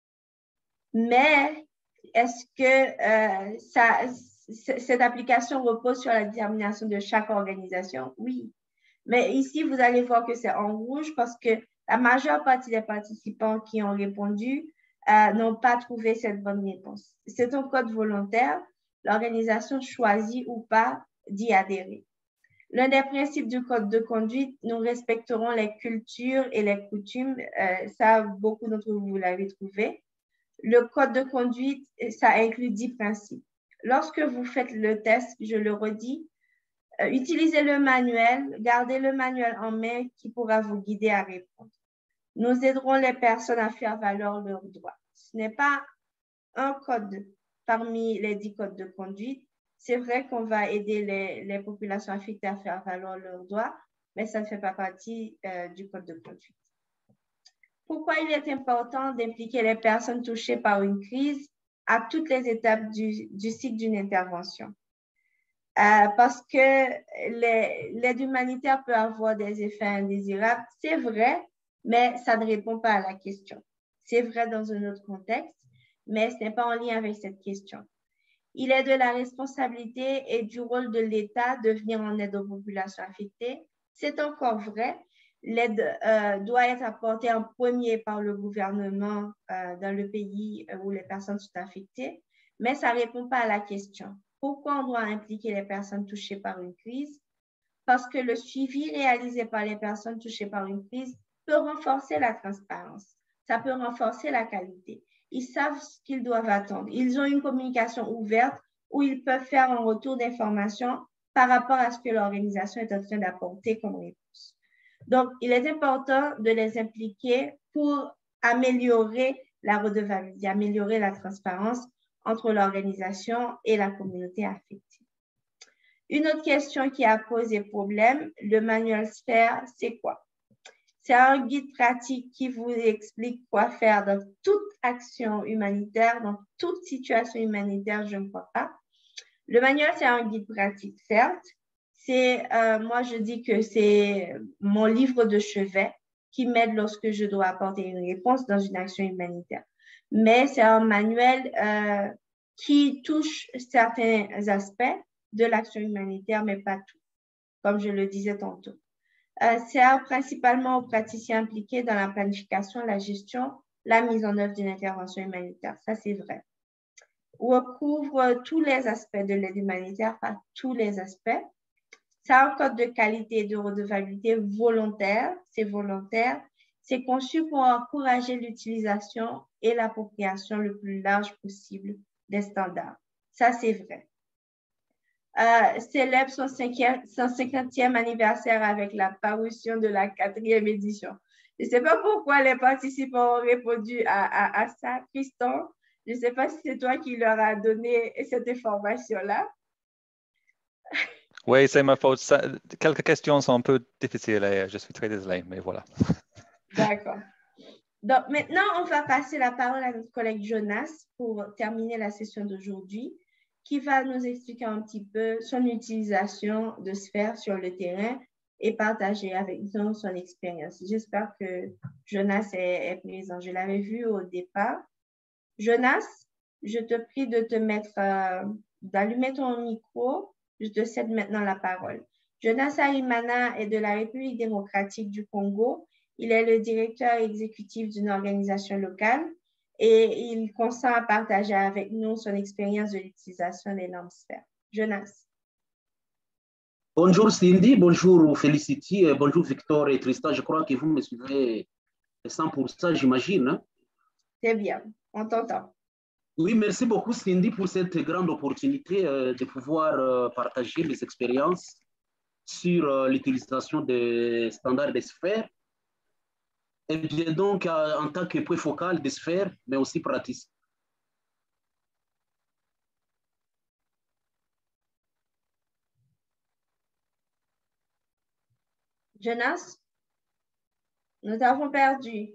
Mais est-ce que euh, ça, cette application repose sur la détermination de chaque organisation? Oui. Mais ici, vous allez voir que c'est en rouge parce que la majeure partie des participants qui ont répondu euh, n'ont pas trouvé cette bonne réponse. C'est un code volontaire. L'organisation choisit ou pas d'y adhérer. L'un des principes du code de conduite, nous respecterons les cultures et les coutumes. Euh, ça, beaucoup d'entre vous, vous l'avez trouvé. Le code de conduite, ça inclut dix principes. Lorsque vous faites le test, je le redis, euh, utilisez le manuel, gardez le manuel en main qui pourra vous guider à répondre. Nous aiderons les personnes à faire valoir leurs droits. Ce n'est pas un code parmi les dix codes de conduite. C'est vrai qu'on va aider les, les populations affectées à faire valoir leurs droits, mais ça ne fait pas partie euh, du code de conduite. Pourquoi il est important d'impliquer les personnes touchées par une crise à toutes les étapes du, du cycle d'une intervention? Euh, parce que l'aide humanitaire peut avoir des effets indésirables, c'est vrai, mais ça ne répond pas à la question. C'est vrai dans un autre contexte, mais ce n'est pas en lien avec cette question. Il est de la responsabilité et du rôle de l'État de venir en aide aux populations affectées. C'est encore vrai. L'aide euh, doit être apportée en premier par le gouvernement euh, dans le pays où les personnes sont affectées, mais ça ne répond pas à la question. Pourquoi on doit impliquer les personnes touchées par une crise? Parce que le suivi réalisé par les personnes touchées par une crise peut renforcer la transparence. Ça peut renforcer la qualité. Ils savent ce qu'ils doivent attendre. Ils ont une communication ouverte où ils peuvent faire un retour d'information par rapport à ce que l'organisation est en train d'apporter comme réponse. Donc, il est important de les impliquer pour améliorer la redevabilité, améliorer la transparence entre l'organisation et la communauté affectée. Une autre question qui a posé problème, le manuel Sphère, c'est quoi? C'est un guide pratique qui vous explique quoi faire dans toute action humanitaire, dans toute situation humanitaire, je ne crois pas. Le manuel, c'est un guide pratique, certes. C'est, euh, moi, je dis que c'est mon livre de chevet qui m'aide lorsque je dois apporter une réponse dans une action humanitaire. Mais c'est un manuel euh, qui touche certains aspects de l'action humanitaire, mais pas tout, comme je le disais tantôt. Euh, sert principalement aux praticiens impliqués dans la planification, la gestion, la mise en œuvre d'une intervention humanitaire. Ça, c'est vrai. Recouvre tous les aspects de l'aide humanitaire, pas tous les aspects. Ça a un code de qualité et de redevabilité volontaire. C'est volontaire. C'est conçu pour encourager l'utilisation et l'appropriation le plus large possible des standards. Ça, c'est vrai. Euh, célèbre son, cinquième, son cinquantième anniversaire avec la parution de la quatrième édition. Je ne sais pas pourquoi les participants ont répondu à, à, à ça, Tristan. Je ne sais pas si c'est toi qui leur as donné cette information-là. Oui, c'est ma faute. Ça, quelques questions sont un peu difficiles et je suis très désolé, mais voilà. D'accord. Donc, maintenant, on va passer la parole à notre collègue Jonas pour terminer la session d'aujourd'hui, qui va nous expliquer un petit peu son utilisation de Sphère sur le terrain et partager avec nous son expérience. J'espère que Jonas est, est présent. Je l'avais vu au départ, Jonas, je te prie de te mettre, euh, d'allumer ton micro. Je te cède maintenant la parole. Jonas Arimana est de la République démocratique du Congo. Il est le directeur exécutif d'une organisation locale et il consent à partager avec nous son expérience de l'utilisation des normes sphères. Jonas. Bonjour Cindy, bonjour Félicity, bonjour Victor et Tristan. Je crois que vous me suivez cent pour cent, j'imagine. Hein? C'est bien, on t'entend. Oui, merci beaucoup Cindy pour cette grande opportunité euh, de pouvoir euh, partager mes expériences sur euh, l'utilisation des standards des sphères. Et bien donc, euh, en tant que point focal des sphères, mais aussi praticien. Jonas, nous t'avons perdu.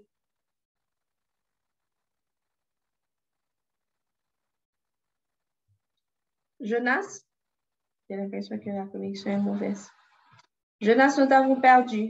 Jonas, j'ai l'impression que la connexion est mauvaise. Jonas, nous t'avons perdu.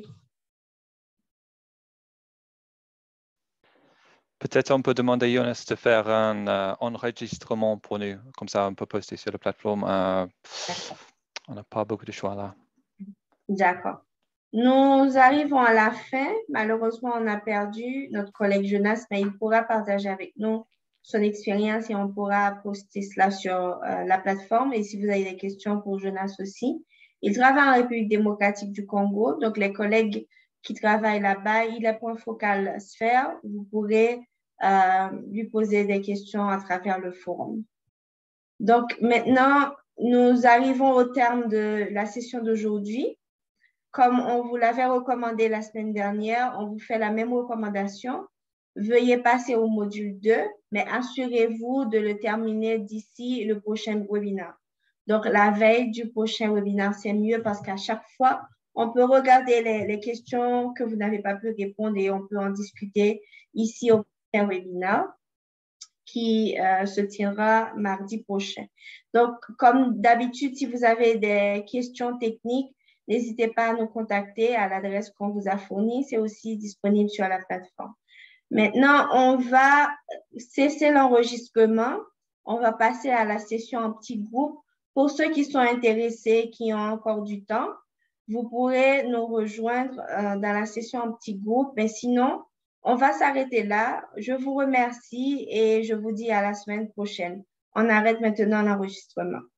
Peut-être on peut demander à Jonas de faire un euh, enregistrement pour nous, comme ça on peut poster sur la plateforme. Euh, on n'a pas beaucoup de choix là. D'accord. Nous arrivons à la fin. Malheureusement, on a perdu notre collègue Jonas, mais il pourra partager avec nous son expérience et on pourra poster cela sur euh, la plateforme. Et si vous avez des questions pour Jonas aussi, il travaille en République démocratique du Congo. Donc, les collègues qui travaillent là-bas, il est point focal sphère. Vous pourrez euh, lui poser des questions à travers le forum. Donc, maintenant, nous arrivons au terme de la session d'aujourd'hui. Comme on vous l'avait recommandé la semaine dernière, on vous fait la même recommandation. Veuillez passer au module deux, mais assurez-vous de le terminer d'ici le prochain webinaire. Donc, la veille du prochain webinaire, c'est mieux parce qu'à chaque fois, on peut regarder les, les questions que vous n'avez pas pu répondre et on peut en discuter ici au prochain webinaire qui euh, se tiendra mardi prochain. Donc, comme d'habitude, si vous avez des questions techniques, n'hésitez pas à nous contacter à l'adresse qu'on vous a fournie. C'est aussi disponible sur la plateforme. Maintenant, on va cesser l'enregistrement. On va passer à la session en petits groupes. Pour ceux qui sont intéressés, qui ont encore du temps, vous pourrez nous rejoindre euh, dans la session en petits groupes. Mais sinon, on va s'arrêter là. Je vous remercie et je vous dis à la semaine prochaine. On arrête maintenant l'enregistrement.